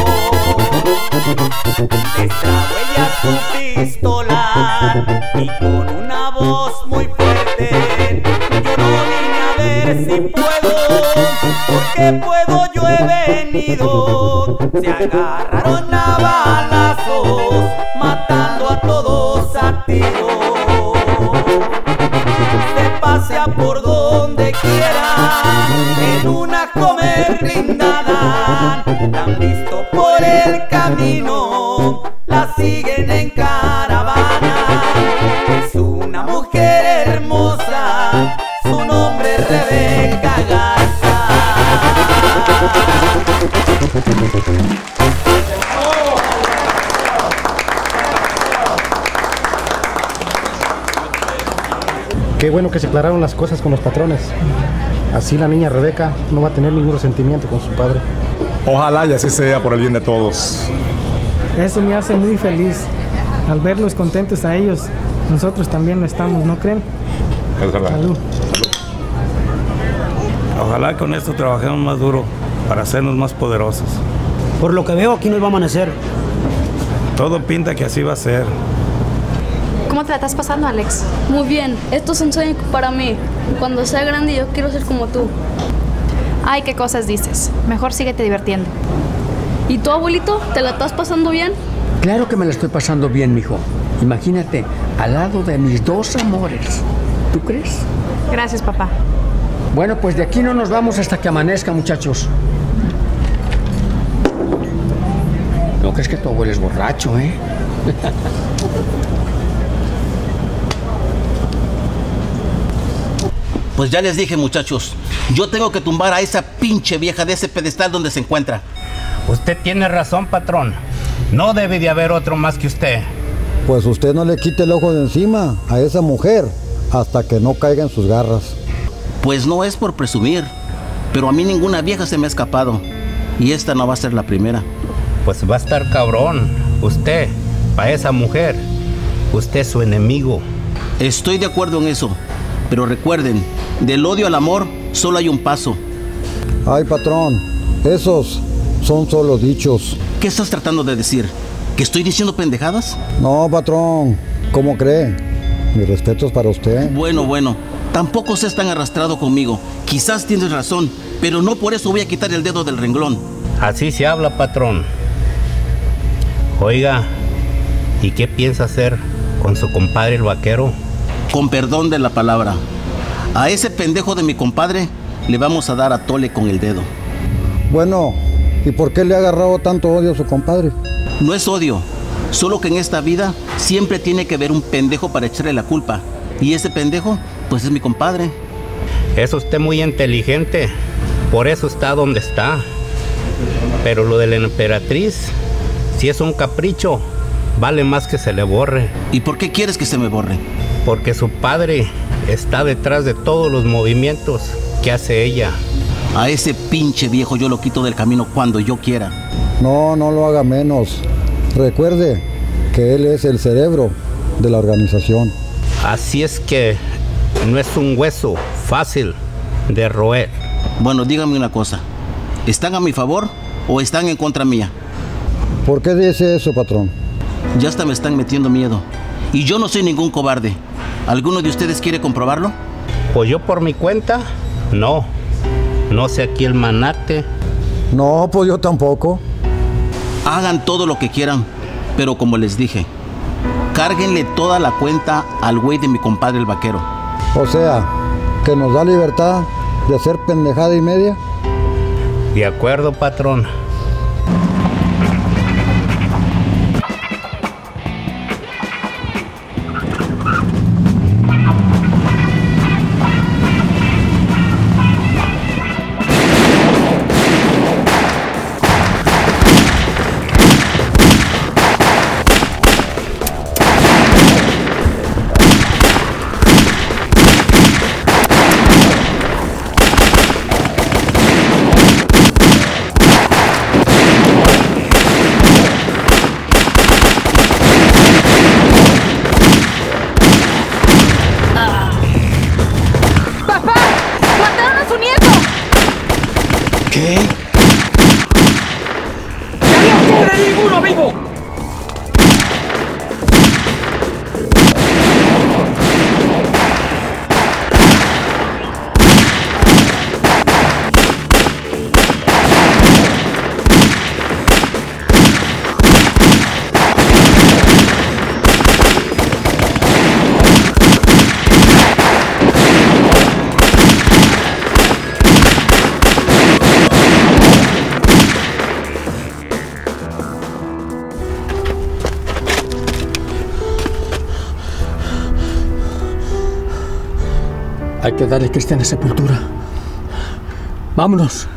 Destrabo ella su pistola y con una voz muy fuerte. Yo no vine a ver si puedo, porque puedo yo he venido. Se agarraron a balazos, matando a todos a tiros. Se pasea por donde quiera en una Homer blindada. La han visto por el camino, la siguen en caravana. Qué bueno que se aclararon las cosas con los patrones. Así la niña Rebeca no va a tener ningún resentimiento con su padre. Ojalá y así sea por el bien de todos. Eso me hace muy feliz. Al verlos contentos a ellos, nosotros también lo estamos, ¿no creen? Es verdad. Salud. Ojalá con esto trabajemos más duro para hacernos más poderosos. Por lo que veo, aquí nos va a amanecer. Todo pinta que así va a ser. ¿Cómo te la estás pasando, Alex? Muy bien, esto es un sueño para mí. Cuando sea grande yo quiero ser como tú. Ay, qué cosas dices. Mejor síguete divirtiendo. ¿Y tú, abuelito, te la estás pasando bien? Claro que me la estoy pasando bien, mijo. Imagínate, al lado de mis dos amores. ¿Tú crees? Gracias, papá. Bueno, pues de aquí no nos vamos hasta que amanezca, muchachos. ¿No crees que tu abuelo es borracho, eh? Pues ya les dije, muchachos, yo tengo que tumbar a esa pinche vieja de ese pedestal donde se encuentra. Usted tiene razón, patrón. No debe de haber otro más que usted. Pues usted no le quite el ojo de encima a esa mujer hasta que no caiga en sus garras. Pues no es por presumir, pero a mí ninguna vieja se me ha escapado. Y esta no va a ser la primera. Pues va a estar cabrón. Usted, para esa mujer, usted es su enemigo. Estoy de acuerdo en eso, pero recuerden, del odio al amor solo hay un paso. Ay, patrón, esos son solo dichos. ¿Qué estás tratando de decir? ¿Que estoy diciendo pendejadas? No, patrón, ¿cómo cree? Mis respetos para usted. Bueno, bueno, tampoco seas tan arrastrado conmigo. Quizás tienes razón, pero no por eso voy a quitar el dedo del renglón. Así se habla, patrón. Oiga, ¿y qué piensa hacer con su compadre el vaquero? Con perdón de la palabra, a ese pendejo de mi compadre le vamos a dar a tole con el dedo. Bueno, ¿y por qué le ha agarrado tanto odio a su compadre? No es odio, solo que en esta vida siempre tiene que haber un pendejo para echarle la culpa. Y ese pendejo, pues es mi compadre. Es usted muy inteligente, por eso está donde está. Pero lo de la emperatriz, si es un capricho, vale más que se le borre. ¿Y por qué quieres que se me borre? Porque su padre está detrás de todos los movimientos que hace ella. A ese pinche viejo yo lo quito del camino cuando yo quiera. No, no lo haga menos. Recuerde que él es el cerebro de la organización. Así es que no es un hueso fácil de roer. Bueno, dígame una cosa. ¿Están a mi favor o están en contra mía? ¿Por qué dice eso, patrón? Ya hasta me están metiendo miedo. Y yo no soy ningún cobarde. ¿Alguno de ustedes quiere comprobarlo? Pues yo por mi cuenta, no. No sé aquí el manate. No, pues yo tampoco. Hagan todo lo que quieran, pero como les dije, cárguenle toda la cuenta al güey de mi compadre el vaquero. O sea, que nos da libertad de hacer pendejada y media. De acuerdo, patrón. Hay que darle cristiana sepultura. Vámonos.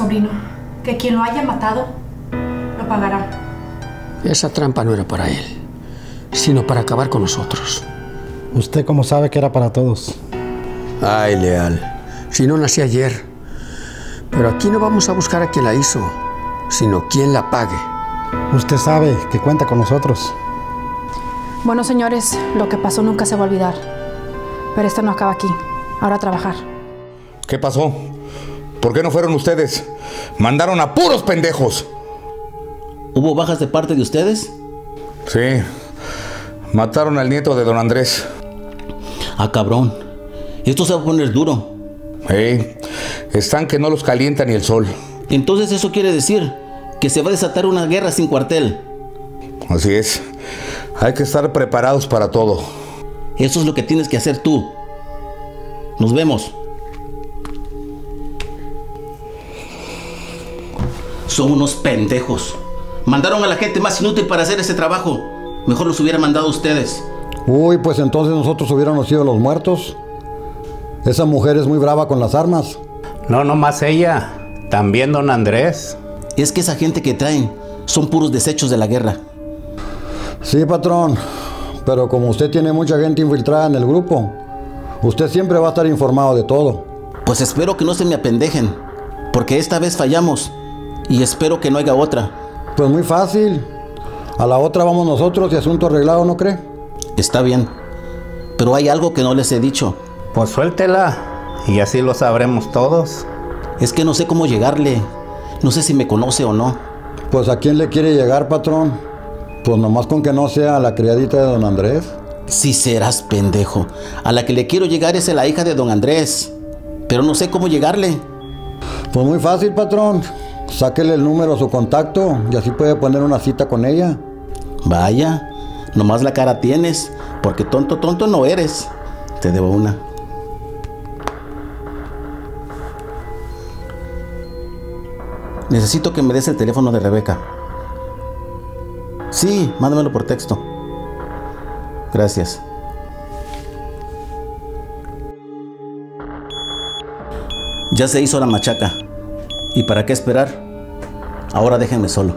sobrino, que quien lo haya matado lo pagará. Esa trampa no era para él, sino para acabar con nosotros. ¿Usted cómo sabe que era para todos? Ay, Leal, si no nací ayer. Pero aquí no vamos a buscar a quien la hizo, sino quien la pague. Usted sabe que cuenta con nosotros. Bueno, señores, lo que pasó nunca se va a olvidar. Pero esto no acaba aquí. Ahora a trabajar. ¿Qué pasó? ¿Por qué no fueron ustedes? Mandaron a puros pendejos. ¿Hubo bajas de parte de ustedes? Sí. Mataron al nieto de don Andrés. Ah, cabrón. Esto se va a poner duro. Hey, están que no los calienta ni el sol. Entonces eso quiere decir que se va a desatar una guerra sin cuartel. Así es. Hay que estar preparados para todo. Eso es lo que tienes que hacer tú. Nos vemos. Son unos pendejos. Mandaron a la gente más inútil para hacer ese trabajo. Mejor los hubiera mandado ustedes. Uy, pues entonces nosotros hubiéramos sido los muertos. Esa mujer es muy brava con las armas. No, no más ella. También don Andrés. Es que esa gente que traen son puros desechos de la guerra. Sí, patrón. Pero como usted tiene mucha gente infiltrada en el grupo, usted siempre va a estar informado de todo. Pues espero que no se me apendejen, porque esta vez fallamos y espero que no haya otra. Pues muy fácil. A la otra vamos nosotros y asunto arreglado, ¿no cree? Está bien, pero hay algo que no les he dicho. Pues suéltela y así lo sabremos todos. Es que no sé cómo llegarle. No sé si me conoce o no. Pues ¿a quién le quiere llegar, patrón? Pues nomás con que no sea la criadita de don Andrés. Sí serás pendejo. A la que le quiero llegar es a la hija de don Andrés. Pero no sé cómo llegarle. Pues muy fácil, patrón. Sáquele el número a su contacto y así puede poner una cita con ella. Vaya, nomás la cara tienes, porque tonto, tonto no eres. Te debo una. Necesito que me des el teléfono de Rebeca. Sí, mándamelo por texto. Gracias. Ya se hizo la machaca. ¿Y para qué esperar? Ahora déjenme solo.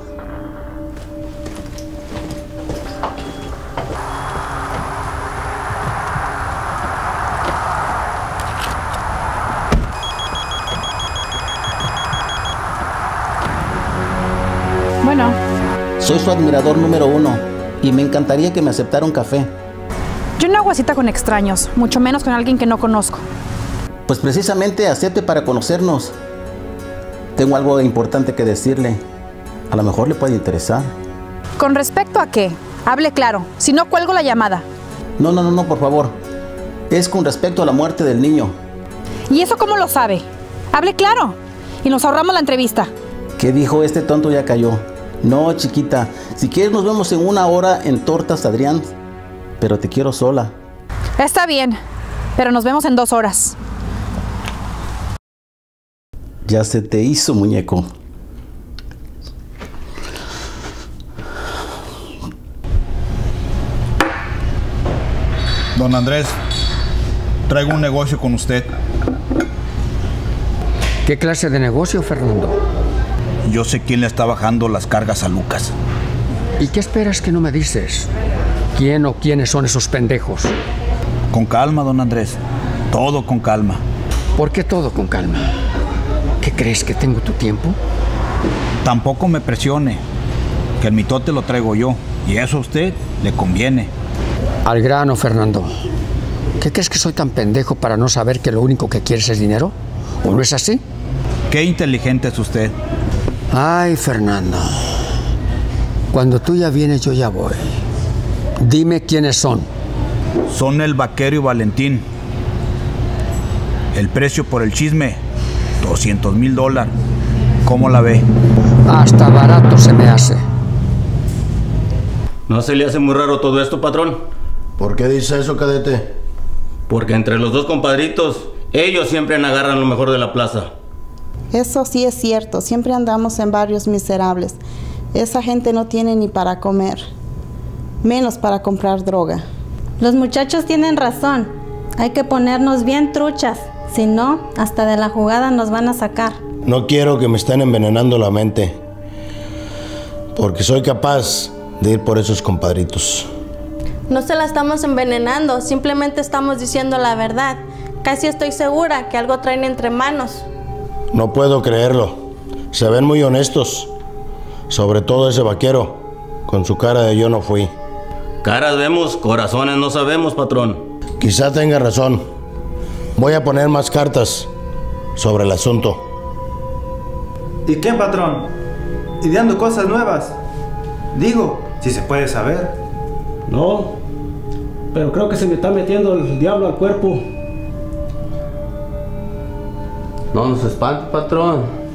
Bueno. Soy su admirador número uno y me encantaría que me aceptara un café. Yo no hago cita con extraños, mucho menos con alguien que no conozco. Pues precisamente acepte para conocernos. Tengo algo importante que decirle. A lo mejor le puede interesar. ¿Con respecto a qué? Hable claro, si no cuelgo la llamada. No, no, no, no, por favor. Es con respecto a la muerte del niño. ¿Y eso cómo lo sabe? Hable claro y nos ahorramos la entrevista. ¿Qué dijo? Este tonto ya cayó. No, chiquita. Si quieres nos vemos en una hora en Tortas Adrián. Pero te quiero sola. Está bien, pero nos vemos en dos horas. Ya se te hizo, muñeco. Don Andrés, traigo un negocio con usted. ¿Qué clase de negocio, Fernando? Yo sé quién le está bajando las cargas a Lucas. ¿Y qué esperas que no me dices? ¿Quién o quiénes son esos pendejos? Con calma, don Andrés. Todo con calma. ¿Por qué todo con calma? ¿Qué crees que tengo tu tiempo? Tampoco me presione. Que el mitote lo traigo yo. Y eso a usted le conviene. Al grano, Fernando. ¿Qué crees que soy tan pendejo para no saber que lo único que quieres es dinero? ¿O no es así? Qué inteligente es usted. Ay, Fernando. Cuando tú ya vienes, yo ya voy. Dime quiénes son. Son el Vaquero y Valentín. El precio por el chisme, doscientos mil dólares. ¿Cómo la ve? Hasta barato se me hace. ¿No se le hace muy raro todo esto, patrón? ¿Por qué dice eso, cadete? Porque entre los dos compadritos, ellos siempre agarran lo mejor de la plaza. Eso sí es cierto, siempre andamos en barrios miserables. Esa gente no tiene ni para comer, menos para comprar droga. Los muchachos tienen razón, hay que ponernos bien truchas, si no, hasta de la jugada nos van a sacar. No quiero que me estén envenenando la mente, porque soy capaz de ir por esos compadritos. No se la estamos envenenando, simplemente estamos diciendo la verdad. Casi estoy segura que algo traen entre manos. No puedo creerlo. Se ven muy honestos. Sobre todo ese vaquero, con su cara de yo no fui. Caras vemos, corazones no sabemos, patrón. Quizá tenga razón. Voy a poner más cartas sobre el asunto. ¿Y qué, patrón? Ideando cosas nuevas. Digo, si se puede saber. No, pero creo que se me está metiendo el diablo al cuerpo. No nos espante, patrón.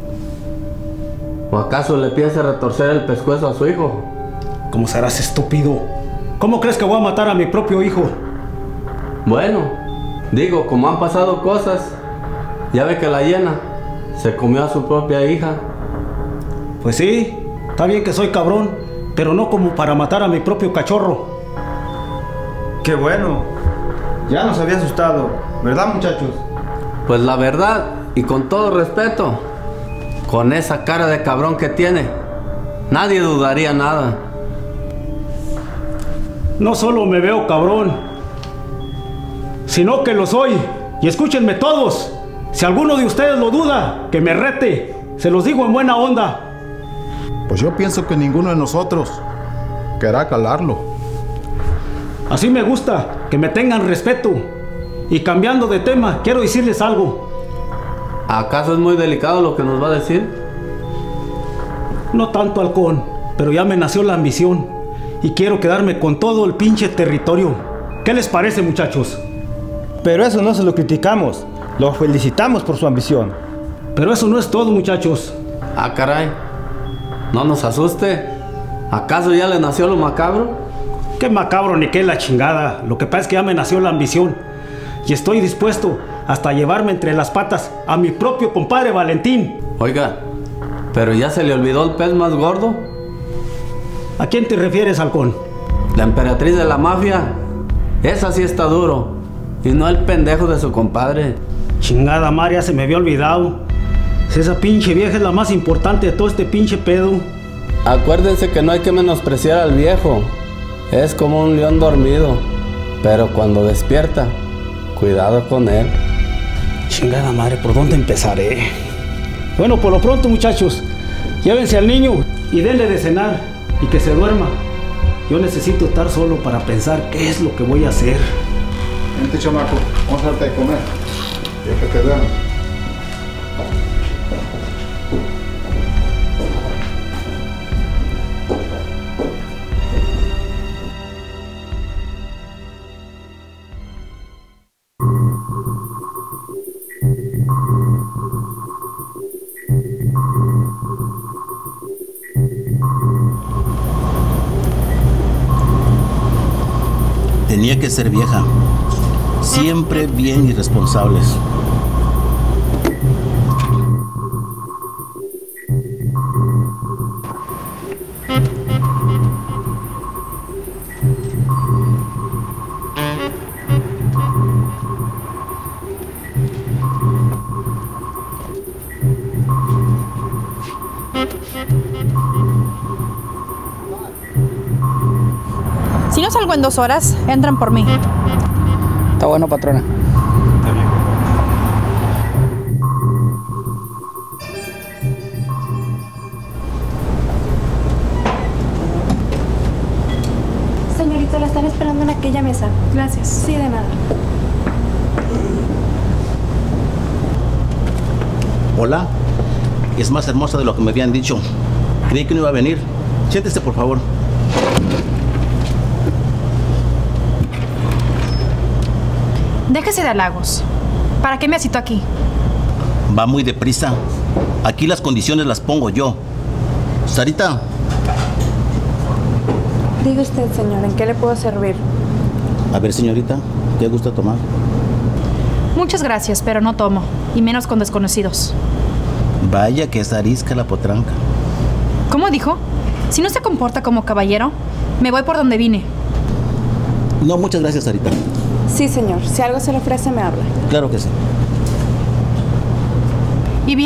¿O acaso le piensa retorcer el pescuezo a su hijo? ¿Cómo serás estúpido? ¿Cómo crees que voy a matar a mi propio hijo? Bueno, digo, como han pasado cosas, ya ve que la hiena se comió a su propia hija. Pues sí, está bien que soy cabrón, pero no como para matar a mi propio cachorro. ¡Qué bueno! Ya nos había asustado, ¿verdad, muchachos? Pues la verdad, y con todo respeto, con esa cara de cabrón que tiene, nadie dudaría nada. No solo me veo cabrón, sino que lo soy. Y escúchenme todos, si alguno de ustedes lo duda, que me rete, se los digo en buena onda. Pues yo pienso que ninguno de nosotros querrá calarlo. Así me gusta, que me tengan respeto. Y cambiando de tema, quiero decirles algo. ¿Acaso es muy delicado lo que nos va a decir? No tanto, halcón, pero ya me nació la ambición y quiero quedarme con todo el pinche territorio. ¿Qué les parece, muchachos? Pero eso no se lo criticamos, lo felicitamos por su ambición. Pero eso no es todo, muchachos. Ah, caray, no nos asuste. ¿Acaso ya le nació lo macabro? Qué macabro ni qué la chingada. Lo que pasa es que ya me nació la ambición y estoy dispuesto hasta llevarme entre las patas a mi propio compadre Valentín. Oiga, ¿pero ya se le olvidó el pez más gordo? ¿A quién te refieres, halcón? La emperatriz de la mafia. Esa sí está duro. Y no el pendejo de su compadre. Chingada María, se me había olvidado. Si esa pinche vieja es la más importante de todo este pinche pedo. Acuérdense que no hay que menospreciar al viejo. Es como un león dormido. Pero cuando despierta, cuidado con él. Chingada madre, ¿por dónde empezaré? Bueno, por lo pronto, muchachos, llévense al niño y denle de cenar y que se duerma. Yo necesito estar solo para pensar qué es lo que voy a hacer. Vente, chamaco, vamos a darte de comer. Ya que te duermas. Tenía que ser vieja. Siempre bien irresponsables. Si no salgo en dos horas, entran por mí. Está bueno, patrona. Está bien. Señorita, la están esperando en aquella mesa. Gracias. Sí, de nada. Hola. Es más hermosa de lo que me habían dicho. Creí que no iba a venir. Siéntese, por favor. Déjese de halagos. ¿Para qué me citó aquí? Va muy deprisa. Aquí las condiciones las pongo yo. Sarita. Diga usted, señor, ¿en qué le puedo servir? A ver, señorita, ¿qué gusta tomar? Muchas gracias, pero no tomo. Y menos con desconocidos. Vaya que es arisca la potranca. ¿Cómo dijo? Si no se comporta como caballero, me voy por donde vine. No, muchas gracias, Sarita. Sí, señor. Si algo se le ofrece, me habla. Claro que sí. ¿Y bien?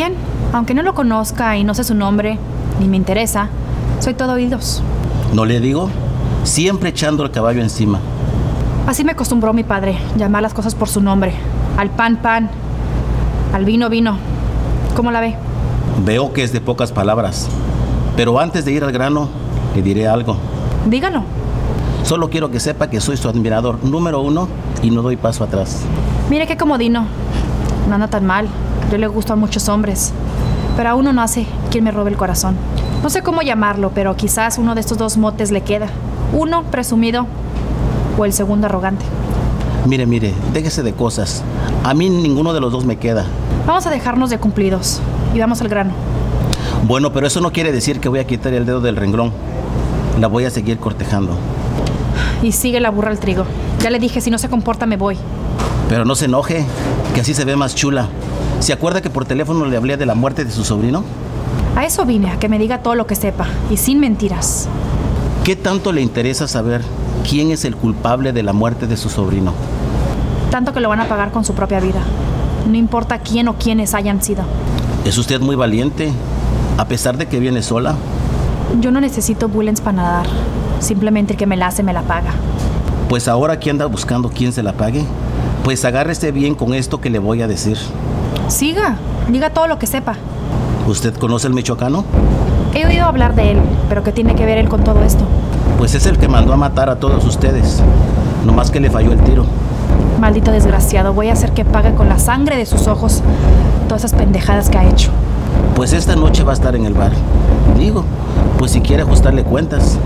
Aunque no lo conozca y no sé su nombre, ni me interesa, soy todo oídos. ¿No le digo? Siempre echando el caballo encima. Así me acostumbró mi padre, llamar las cosas por su nombre. Al pan, pan. Al vino, vino. ¿Cómo la ve? Veo que es de pocas palabras. Pero antes de ir al grano, le diré algo. Dígalo. Solo quiero que sepa que soy su admirador número uno y no doy paso atrás. Mire qué comodino. No anda tan mal. Yo le gusto a muchos hombres. Pero a uno no hace quien me robe el corazón. No sé cómo llamarlo, pero quizás uno de estos dos motes le queda. Uno, presumido, o el segundo, arrogante. Mire, mire, déjese de cosas. A mí ninguno de los dos me queda. Vamos a dejarnos de cumplidos y vamos al grano. Bueno, pero eso no quiere decir que voy a quitar el dedo del renglón. La voy a seguir cortejando. Y sigue la burra al trigo. Ya le dije, si no se comporta me voy. Pero no se enoje, que así se ve más chula. ¿Se acuerda que por teléfono le hablé de la muerte de su sobrino? A eso vine, a que me diga todo lo que sepa, y sin mentiras. ¿Qué tanto le interesa saber quién es el culpable de la muerte de su sobrino? Tanto que lo van a pagar con su propia vida. No importa quién o quiénes hayan sido. Es usted muy valiente, a pesar de que viene sola. Yo no necesito bullens para nadar. Simplemente el que me la hace me la paga. Pues ahora que anda buscando quién se la pague, pues agárrese bien con esto que le voy a decir. Siga, diga todo lo que sepa. ¿Usted conoce el michoacano? He oído hablar de él, pero ¿qué tiene que ver él con todo esto? Pues es el que mandó a matar a todos ustedes. Nomás que le falló el tiro. Maldito desgraciado, voy a hacer que pague con la sangre de sus ojos todas esas pendejadas que ha hecho. Pues esta noche va a estar en el bar. Digo, pues si quiere ajustarle cuentas.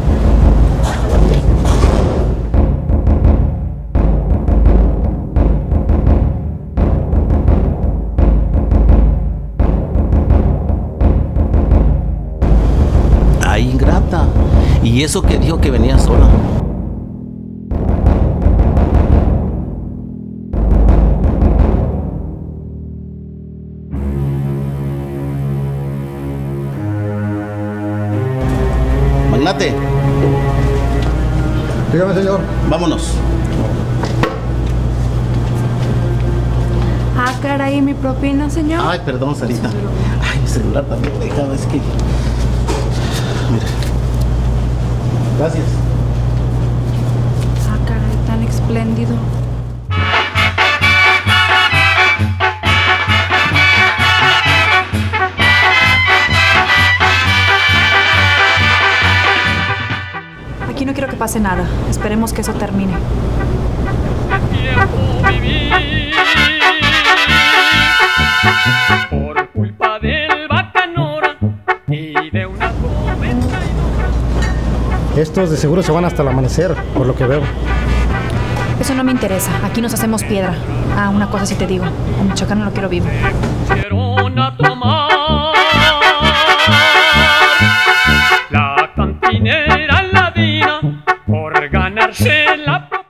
Ay, ingrata. Y eso que dijo que venía sola. Magnate. Dígame, señor. Vámonos. Ah, caray, mi propina, señor. Ay, perdón, Sarita. Ay, mi celular también lo dejaba, es que... Mira. Gracias. Ah, caray, tan espléndido. Aquí no quiero que pase nada. Esperemos que eso termine. Por culpa del bacanora y de una joven. Estos de seguro se van hasta el amanecer, por lo que veo. Eso no me interesa. Aquí nos hacemos piedra. Ah, una cosa sí te digo. A Michoacán no lo quiero vivo. Pusieron a tomar la cantinera ladina por ganarse la propina.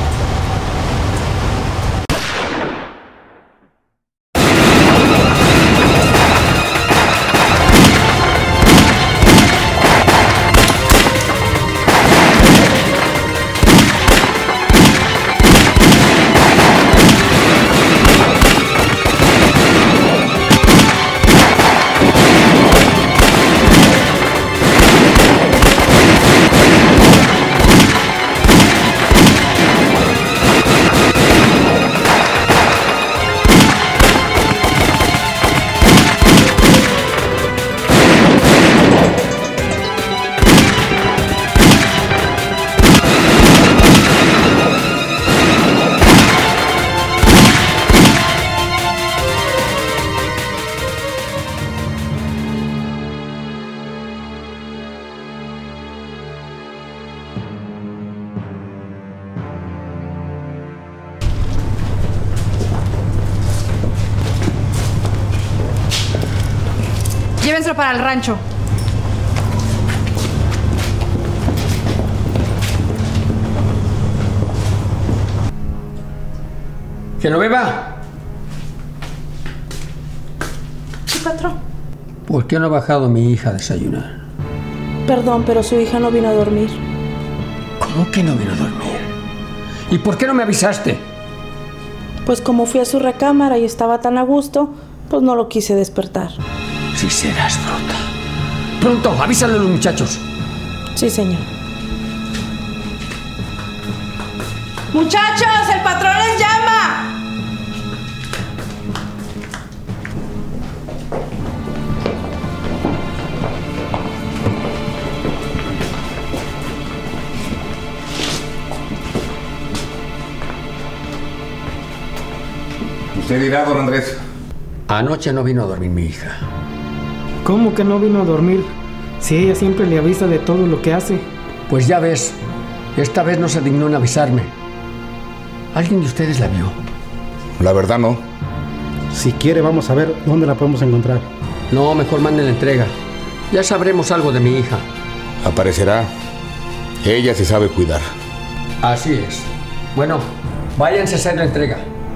Llévenselo para el rancho. ¿Genoveva? Sí, patrón. ¿Por qué no ha bajado mi hija a desayunar? Perdón, pero su hija no vino a dormir. ¿Cómo que no vino a dormir? ¿Y por qué no me avisaste? Pues como fui a su recámara y estaba tan a gusto, pues no lo quise despertar. Sí serás bruta. Pronto, avísale a los muchachos. Sí, señor. Muchachos, el patrón les llama. Usted dirá, don Andrés. Anoche no vino a dormir mi hija. ¿Cómo que no vino a dormir? Si ella siempre le avisa de todo lo que hace. Pues ya ves, esta vez no se dignó en avisarme. ¿Alguien de ustedes la vio? La verdad no. Si quiere, vamos a ver dónde la podemos encontrar. No, mejor manden la entrega. Ya sabremos algo de mi hija. Aparecerá. Ella se sabe cuidar. Así es. Bueno, váyanse a hacer la entrega.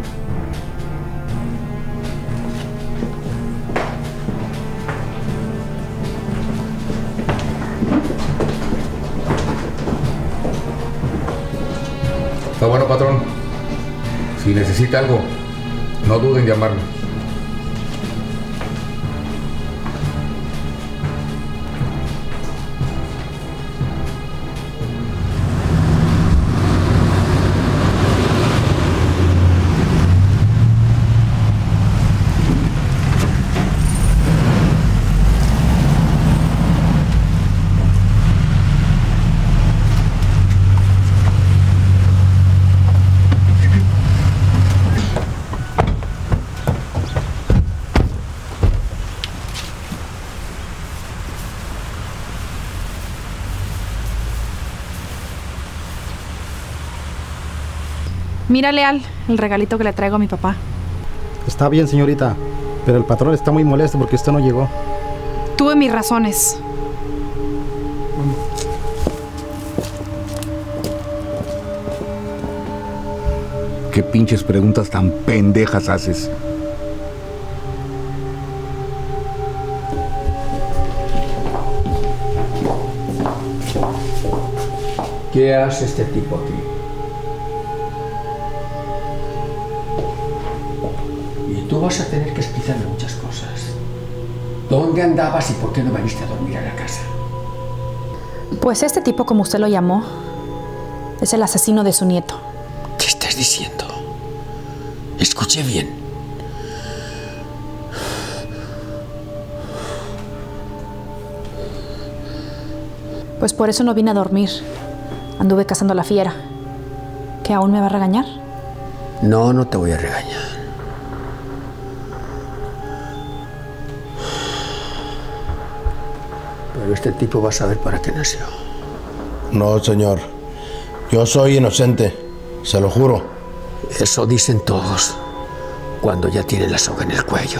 Está bueno, patrón. Si necesita algo, no duden en llamarme. Mira, Leal, el regalito que le traigo a mi papá. Está bien, señorita, pero el patrón está muy molesto porque usted no llegó. Tuve mis razones. ¿Qué pinches preguntas tan pendejas haces? ¿Qué hace este tipo aquí? Y tú vas a tener que explicarme muchas cosas. ¿Dónde andabas y por qué no viniste a dormir a la casa? Pues este tipo, como usted lo llamó, es el asesino de su nieto. ¿Qué estás diciendo? Escuché bien. Pues por eso no vine a dormir. Anduve cazando a la fiera. ¿Que aún me va a regañar? No, no te voy a regañar. Pero este tipo va a saber para qué nació. No, señor. Yo soy inocente. Se lo juro. Eso dicen todos cuando ya tienen la soga en el cuello.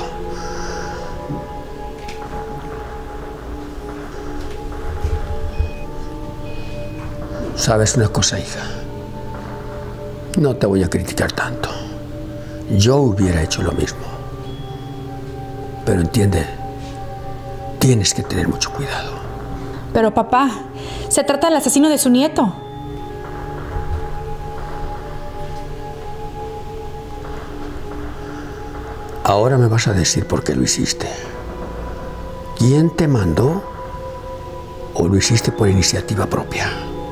¿Sabes una cosa, hija? No te voy a criticar tanto. Yo hubiera hecho lo mismo. Pero entiende, tienes que tener mucho cuidado. Pero papá, se trata del asesino de su nieto. Ahora me vas a decir por qué lo hiciste. ¿Quién te mandó o lo hiciste por iniciativa propia?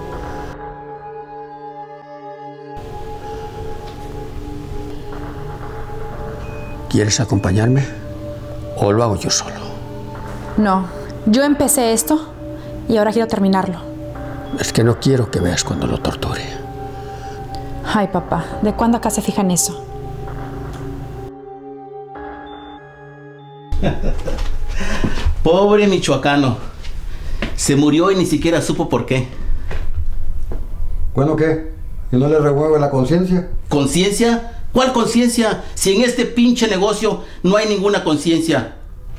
¿Quieres acompañarme o lo hago yo solo? No, yo empecé esto y ahora quiero terminarlo. Es que no quiero que veas cuando lo torture. Ay, papá, ¿de cuándo acá se fija en eso? Pobre michoacano. Se murió y ni siquiera supo por qué. ¿Bueno qué? ¿Y no le remueve la conciencia? ¿Conciencia? ¿Cuál conciencia? Si en este pinche negocio no hay ninguna conciencia.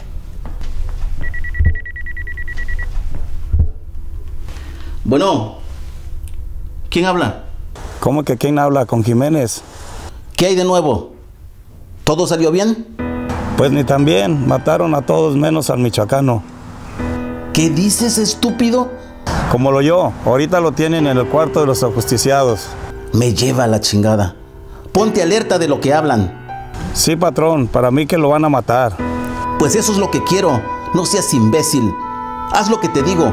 Bueno, ¿quién habla? ¿Cómo que quién habla? Con Jiménez. ¿Qué hay de nuevo? ¿Todo salió bien? Pues ni tan bien. Mataron a todos menos al michoacano. ¿Qué dices, estúpido? Como lo yo. Ahorita lo tienen en el cuarto de los ajusticiados. Me lleva a la chingada. Ponte alerta de lo que hablan. Sí, patrón. Para mí que lo van a matar. Pues eso es lo que quiero. No seas imbécil. Haz lo que te digo.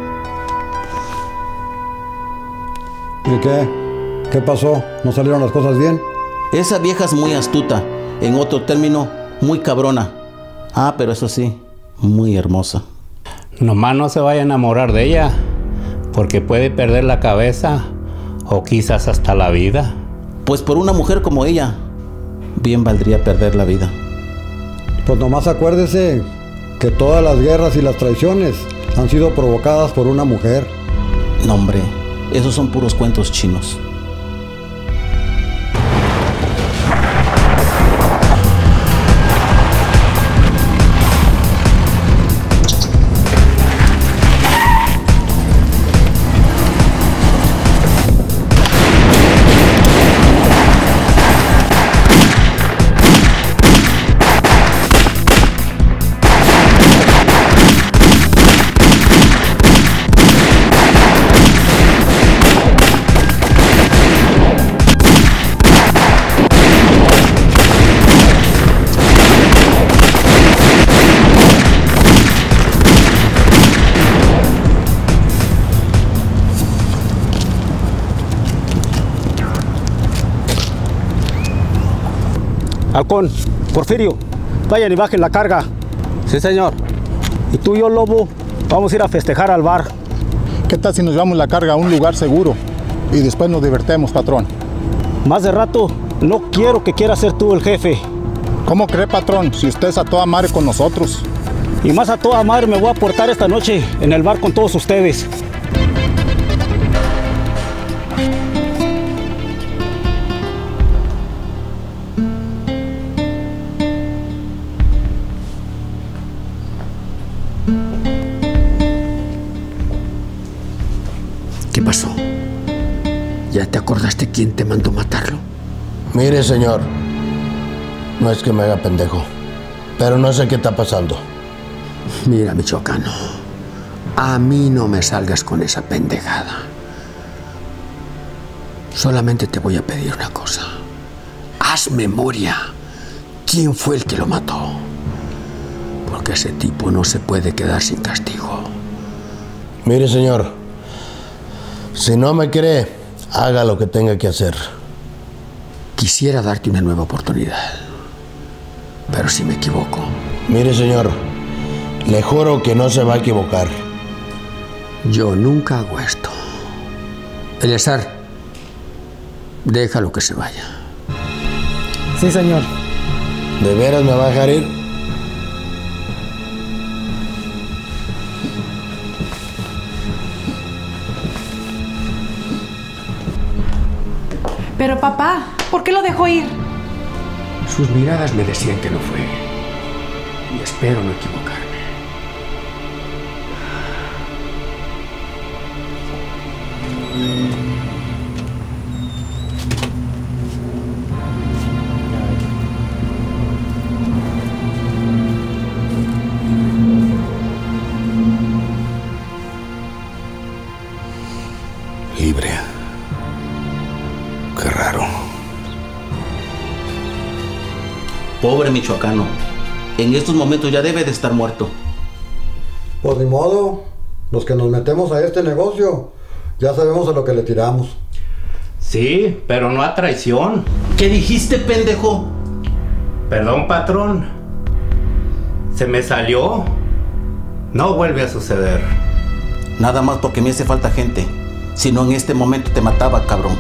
¿Y qué? ¿Qué pasó? ¿No salieron las cosas bien? Esa vieja es muy astuta. En otro término, muy cabrona. Ah, pero eso sí, muy hermosa. Nomás no se vaya a enamorar de ella, porque puede perder la cabeza o quizás hasta la vida. Pues por una mujer como ella, bien valdría perder la vida. Pues nomás acuérdese que todas las guerras y las traiciones han sido provocadas por una mujer. No, hombre, esos son puros cuentos chinos. Halcón, Porfirio, vayan y bajen la carga. Sí, señor. Y tú y yo, Lobo, vamos a ir a festejar al bar. ¿Qué tal si nos llevamos la carga a un lugar seguro y después nos divertimos, patrón? Más de rato, no quiero que quieras ser tú el jefe. ¿Cómo cree, patrón, si usted es a toda madre con nosotros? Y más a toda madre me voy a portar esta noche en el bar con todos ustedes. ¿Qué pasó? ¿Ya te acordaste quién te mandó matarlo? Mire, señor, no es que me haga pendejo, pero no sé qué está pasando. Mira, michoacano, a mí no me salgas con esa pendejada. Solamente te voy a pedir una cosa. Haz memoria. ¿Quién fue el que lo mató? Porque ese tipo no se puede quedar sin castigo. Mire, señor, si no me cree, haga lo que tenga que hacer. Quisiera darte una nueva oportunidad, pero si me equivoco... Mire, señor, le juro que no se va a equivocar. Yo nunca hago esto. Eleazar, déjalo que se vaya. Sí, señor. ¿De veras me va a dejar ir? Pero papá, ¿por qué lo dejó ir? Sus miradas me decían que no fue. Y espero no equivocarme. Libre. Qué raro. Pobre michoacano. En estos momentos ya debe de estar muerto. Pues ni modo. Los que nos metemos a este negocio, ya sabemos a lo que le tiramos. Sí, pero no a traición. ¿Qué dijiste, pendejo? Perdón, patrón. Se me salió. No vuelve a suceder. Nada más porque me hace falta gente. Si no, en este momento te mataba, cabrón.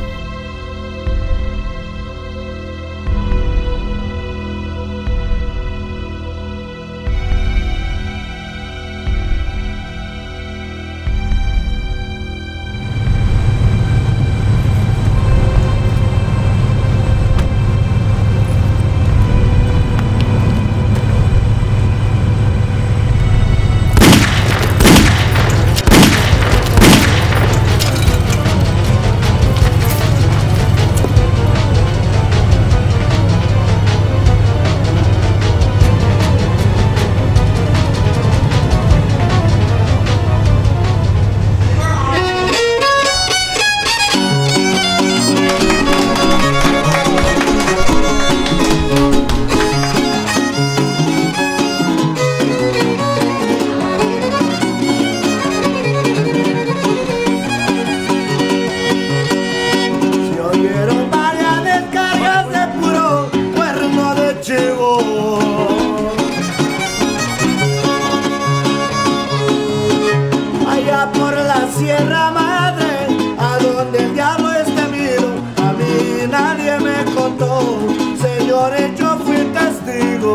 tierra madre, a donde el diablo esté vivo, a mí nadie me contó, señores, yo fui testigo.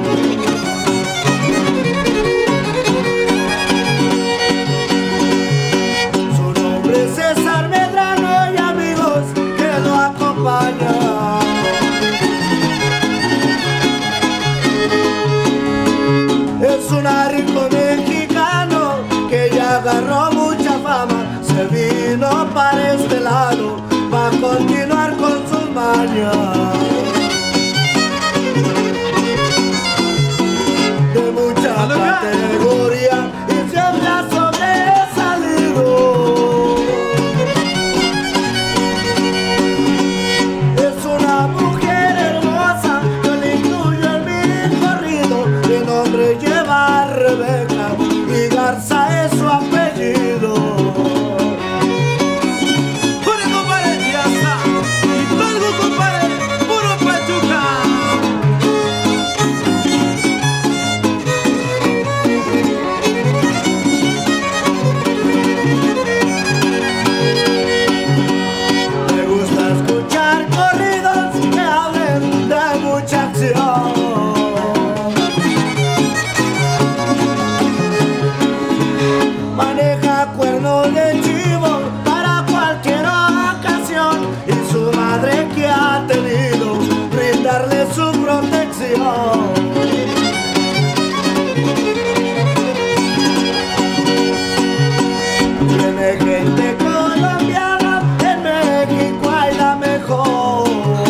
Su nombre es César Medrano y amigos que lo acompañan. Es un rico mexicano que ya agarró mucha fama, se vino para este lado, va a continuar con sus mañas. De mucha categoría y siempre ha sobresalido. Es una mujer hermosa, yo le incluyo en mi corrido, mi nombre lleva Rebeca y Garza es su apellido. ¡Pure, compadre! ¡Ya está! ¡Y todo, compadre! ¡Puro Pachuca! Me gusta escuchar corridos que hablen de mucha acción. Maneja cuernos de chivo para cualquier ocasión y su madre que ha tenido brindarle su protección. Tiene gente colombiana, en México hay la mejor.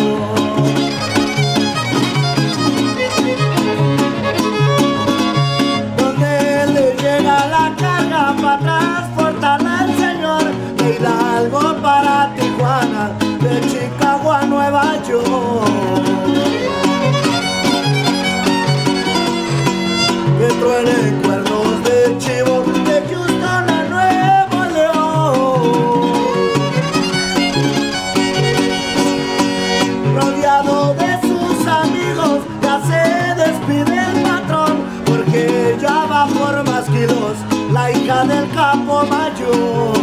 Donde le llega la carga para transportarla al señor, de Hidalgo para Tijuana, de Chicago a Nueva York. Que truenen cuernos de chivo, de Houston a Nuevo León. Rodeado de sus amigos, ya se despide el patrón, porque ya va por más kilos la hija del capo mayor.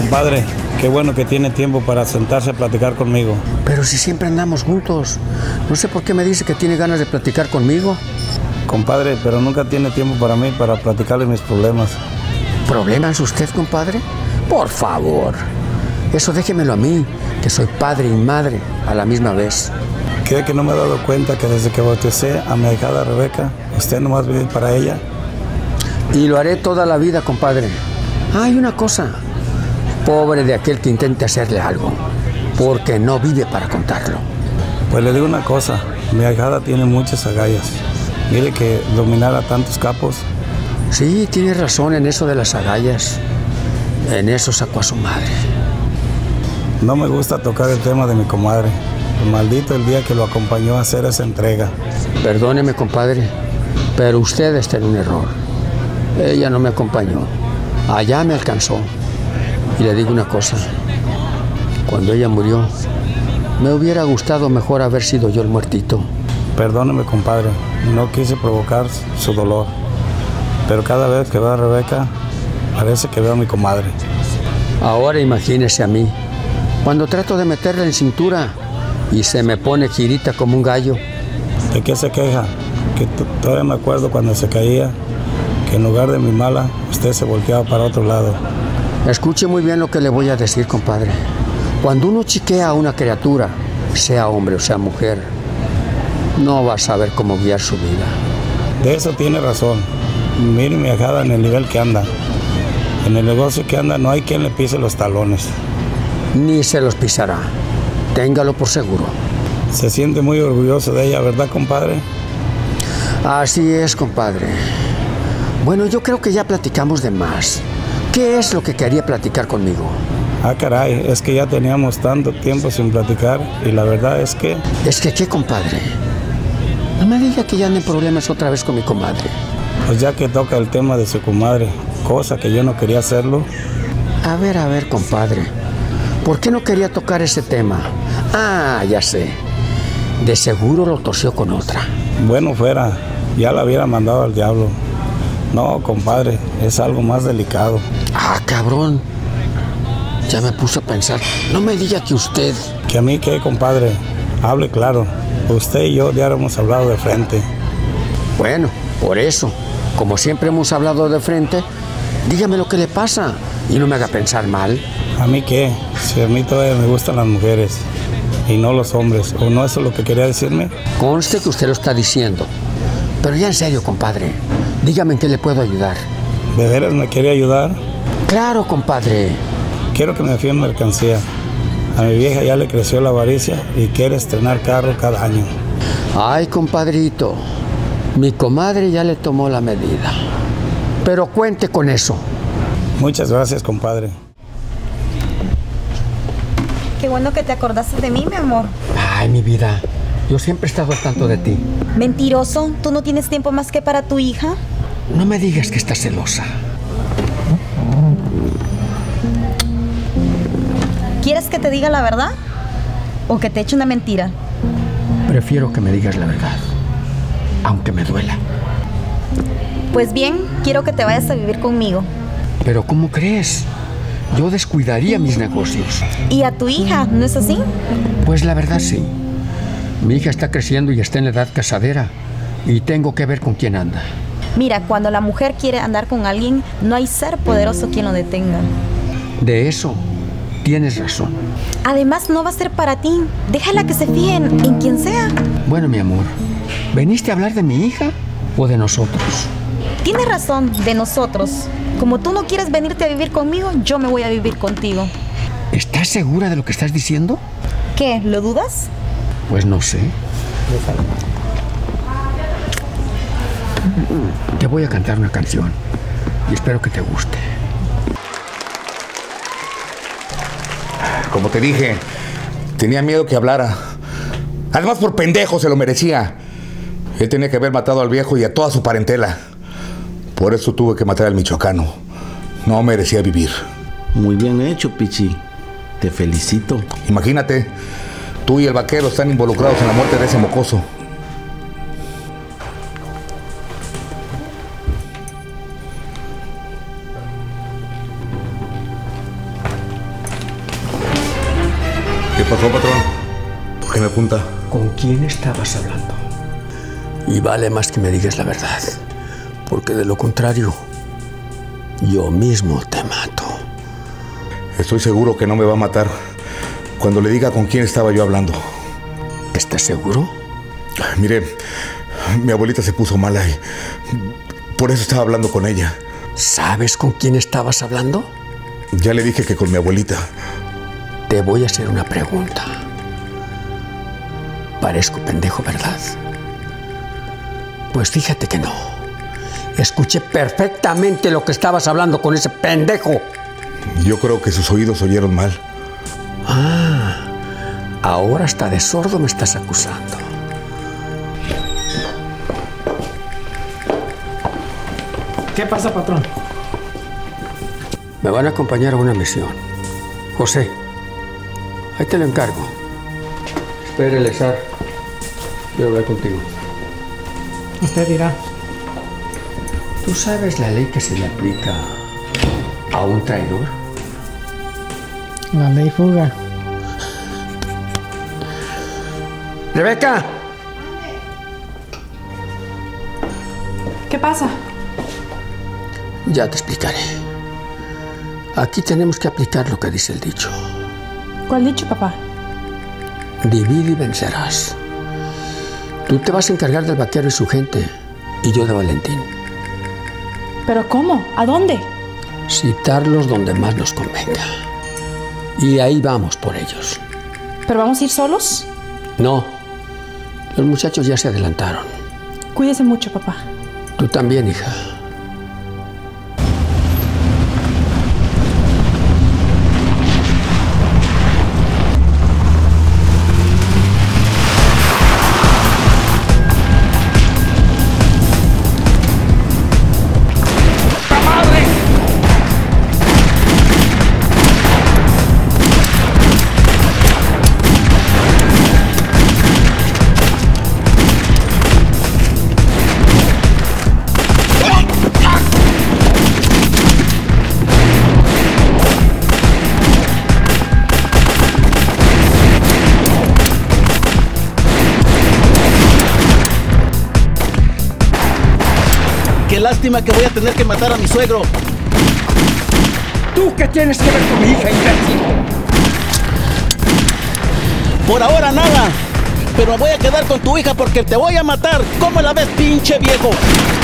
Compadre, qué bueno que tiene tiempo para sentarse a platicar conmigo. Pero si siempre andamos juntos, no sé por qué me dice que tiene ganas de platicar conmigo. Compadre, pero nunca tiene tiempo para mí, para platicarle mis problemas. ¿Problemas usted, compadre? Por favor, eso déjemelo a mí, que soy padre y madre a la misma vez. ¿Cree que no me he dado cuenta que desde que bauticé a mi ahijada Rebeca, usted nomás vive para ella? Y lo haré toda la vida, compadre. Hay una cosa, pobre de aquel que intente hacerle algo, porque no vive para contarlo. Pues le digo una cosa, mi ahijada tiene muchas agallas. Mire que dominar a tantos capos. Sí, tiene razón en eso de las agallas. En eso sacó a su madre. No me gusta tocar el tema de mi comadre. Maldito el día que lo acompañó a hacer esa entrega. Perdóneme, compadre, pero usted está en un error. Ella no me acompañó. Allá me alcanzó. Y le digo una cosa. Cuando ella murió, me hubiera gustado mejor haber sido yo el muertito. Perdóneme, compadre. No quise provocar su dolor. Pero cada vez que veo a Rebeca, parece que veo a mi comadre. Ahora imagínese a mí, cuando trato de meterla en cintura y se me pone girita como un gallo. ¿De qué se queja? Que todavía me acuerdo cuando se caía, que en lugar de mi mala, usted se volteaba para otro lado. Escuche muy bien lo que le voy a decir, compadre. Cuando uno chiquea a una criatura, sea hombre o sea mujer, no va a saber cómo guiar su vida. De eso tiene razón. Mire mi ahijada en el nivel que anda. En el negocio que anda no hay quien le pise los talones. Ni se los pisará. Téngalo por seguro. Se siente muy orgulloso de ella, ¿verdad, compadre? Así es, compadre. Bueno, yo creo que ya platicamos de más. ¿Qué es lo que quería platicar conmigo? Ah, caray, es que ya teníamos tanto tiempo sin platicar y la verdad es que... ¿Es que qué, compadre? No me diga que ya ando en problemas otra vez con mi comadre. Pues ya que toca el tema de su comadre, cosa que yo no quería hacerlo. A ver, a ver, compadre. ¿Por qué no quería tocar ese tema? Ah, ya sé. De seguro lo torció con otra. Bueno, fuera. Ya la hubiera mandado al diablo. No, compadre, es algo más delicado. Ah, cabrón. Ya me puso a pensar. No me diga que usted... ¿Que a mí qué, compadre? Hable claro. Usted y yo ya hemos hablado de frente. Bueno, por eso. Como siempre hemos hablado de frente, dígame lo que le pasa y no me haga pensar mal. ¿A mí qué? Si a mí todavía me gustan las mujeres y no los hombres. ¿O no eso es lo que quería decirme? Conste que usted lo está diciendo. Pero ya en serio, compadre, dígame en qué le puedo ayudar. ¿De veras me quiere ayudar? Claro, compadre. Quiero que me fíe en mercancía. A mi vieja ya le creció la avaricia y quiere estrenar carro cada año. Ay, compadrito, mi comadre ya le tomó la medida. Pero cuente con eso. Muchas gracias, compadre. Qué bueno que te acordaste de mí, mi amor. Ay, mi vida, yo siempre he estado al tanto de ti. Mentiroso, ¿tú no tienes tiempo más que para tu hija? No me digas que estás celosa. ¿Quieres que te diga la verdad? ¿O que te eche una mentira? Prefiero que me digas la verdad, aunque me duela. Pues bien, quiero que te vayas a vivir conmigo. ¿Pero cómo crees? Yo descuidaría mis negocios. ¿Y a tu hija, no es así? Pues la verdad sí. Mi hija está creciendo y está en la edad casadera. Y tengo que ver con quién anda. Mira, cuando la mujer quiere andar con alguien, no hay ser poderoso quien lo detenga. De eso tienes razón. Además, no va a ser para ti. Déjala que se fije en, en quien sea. Bueno, mi amor, ¿veniste a hablar de mi hija o de nosotros? Tienes razón, de nosotros. Como tú no quieres venirte a vivir conmigo, yo me voy a vivir contigo. ¿Estás segura de lo que estás diciendo? ¿Qué? ¿Lo dudas? Pues no sé. Te voy a cantar una canción y espero que te guste. Como te dije, tenía miedo que hablara. Además, por pendejo se lo merecía. Él tenía que haber matado al viejo y a toda su parentela. Por eso tuve que matar al michoacano. No merecía vivir. Muy bien hecho, Pichi. Te felicito. Imagínate, tú y el vaquero están involucrados en la muerte de ese mocoso. pasó, patrón? ¿Por qué me apunta? ¿Con quién estabas hablando? Y vale más que me digas la verdad, porque de lo contrario, yo mismo te mato. Estoy seguro que no me va a matar cuando le diga con quién estaba yo hablando. ¿Estás seguro? Mire, mi abuelita se puso mala y por eso estaba hablando con ella. ¿Sabes con quién estabas hablando? Ya le dije que con mi abuelita. Te voy a hacer una pregunta. Parezco pendejo, ¿verdad? Pues fíjate que no. Escuché perfectamente lo que estabas hablando con ese pendejo. Yo creo que sus oídos oyeron mal. Ah, ahora hasta de sordo me estás acusando. ¿Qué pasa, patrón? Me van a acompañar a una misión. José, ahí te lo encargo. Espera, Eleazar. Quiero hablar contigo. Usted dirá. ¿Tú sabes la ley que se le aplica a un traidor? La ley fuga. ¡Rebeca! ¿Qué pasa? Ya te explicaré. Aquí tenemos que aplicar lo que dice el dicho. ¿Cuál dicho, papá? Divide y vencerás. Tú te vas a encargar del vaquero y su gente, y yo de Valentín. ¿Pero cómo? ¿A dónde? Citarlos donde más nos convenga. Y ahí vamos por ellos. ¿Pero vamos a ir solos? No. Los muchachos ya se adelantaron. Cuídese mucho, papá. Tú también, hija. Lástima que voy a tener que matar a mi suegro. ¿Tú qué tienes que ver con mi hija, imbécil? Por ahora nada, pero me voy a quedar con tu hija porque te voy a matar. ¿Cómo la ves, pinche viejo?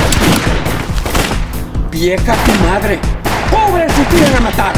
Vieja tu madre. ¡Pobre si te iban a matar!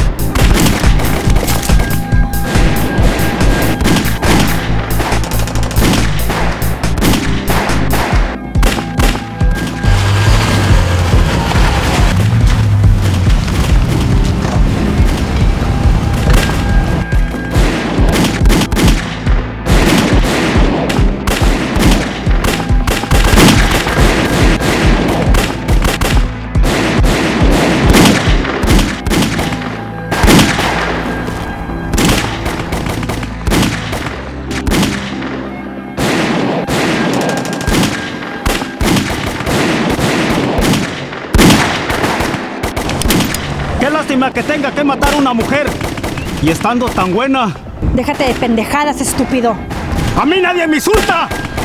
Lástima que tenga que matar a una mujer y estando tan buena. Déjate de pendejadas, estúpido. ¡A mí nadie me insulta!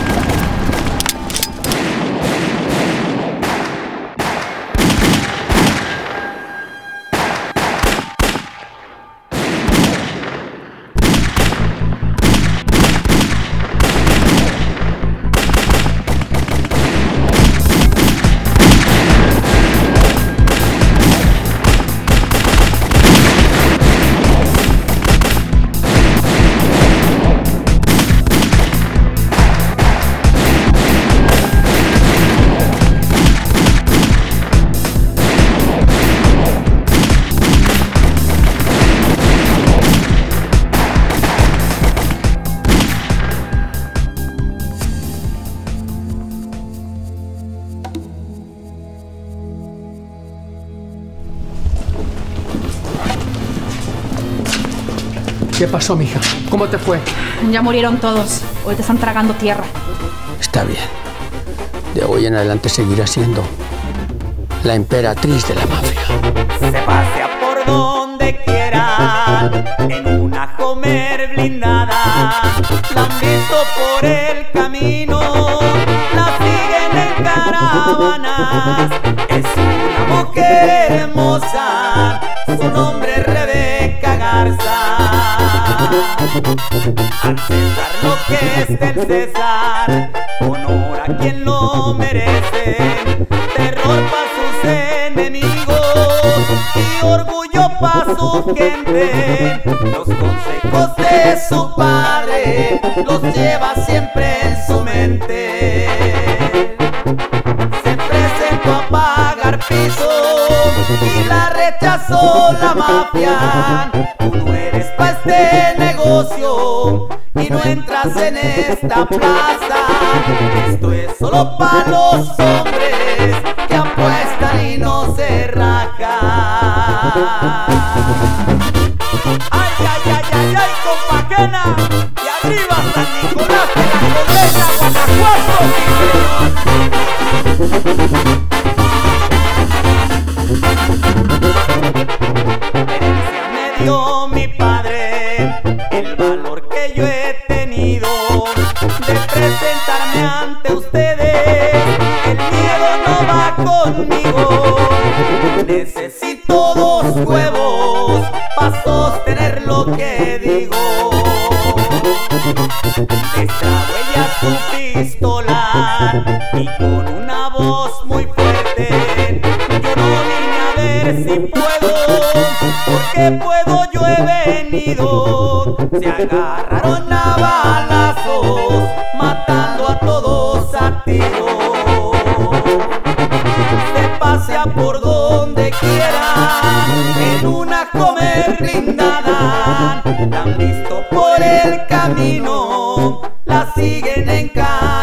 ¿Qué pasó, mija? ¿Cómo te fue? Ya murieron todos. Hoy te están tragando tierra. Está bien. De hoy en adelante seguirá siendo la emperatriz de la mafia. Se pasea por donde quiera en una comer blindada, la han visto por el camino, la siguen en caravanas. Es una mujer hermosa, su nombre es Rebeca Garza. Al César lo que es del César, honor a quien lo merece, terror para sus enemigos y orgullo para su gente. Los consejos de su padre los lleva siempre en su mente. Se presentó a pagar piso y la rechazó la mafia. Tú no eres pa' este negocio y no entras en esta plaza. Esto es solo para los hombres que apuestan y no se rajan. Ay, ay, ay, ay, ay, compa Quena, y arriba San Nicolás de la Coleta, Guanajuato, herencia me dio mi padre, el valor que yo he tenido de presentarme ante ustedes. El miedo no va conmigo, necesito dos huevos para sostener lo que digo. Destrabo ella su pistola y con una voz muy fuerte, yo no vine a ver si puedo, porque puedo yo he venido. Se agarraron a balazos, matando a todos a tiros. Se pasea por donde quiera, en una comer blindada, la han visto por el camino, la siguen en casa.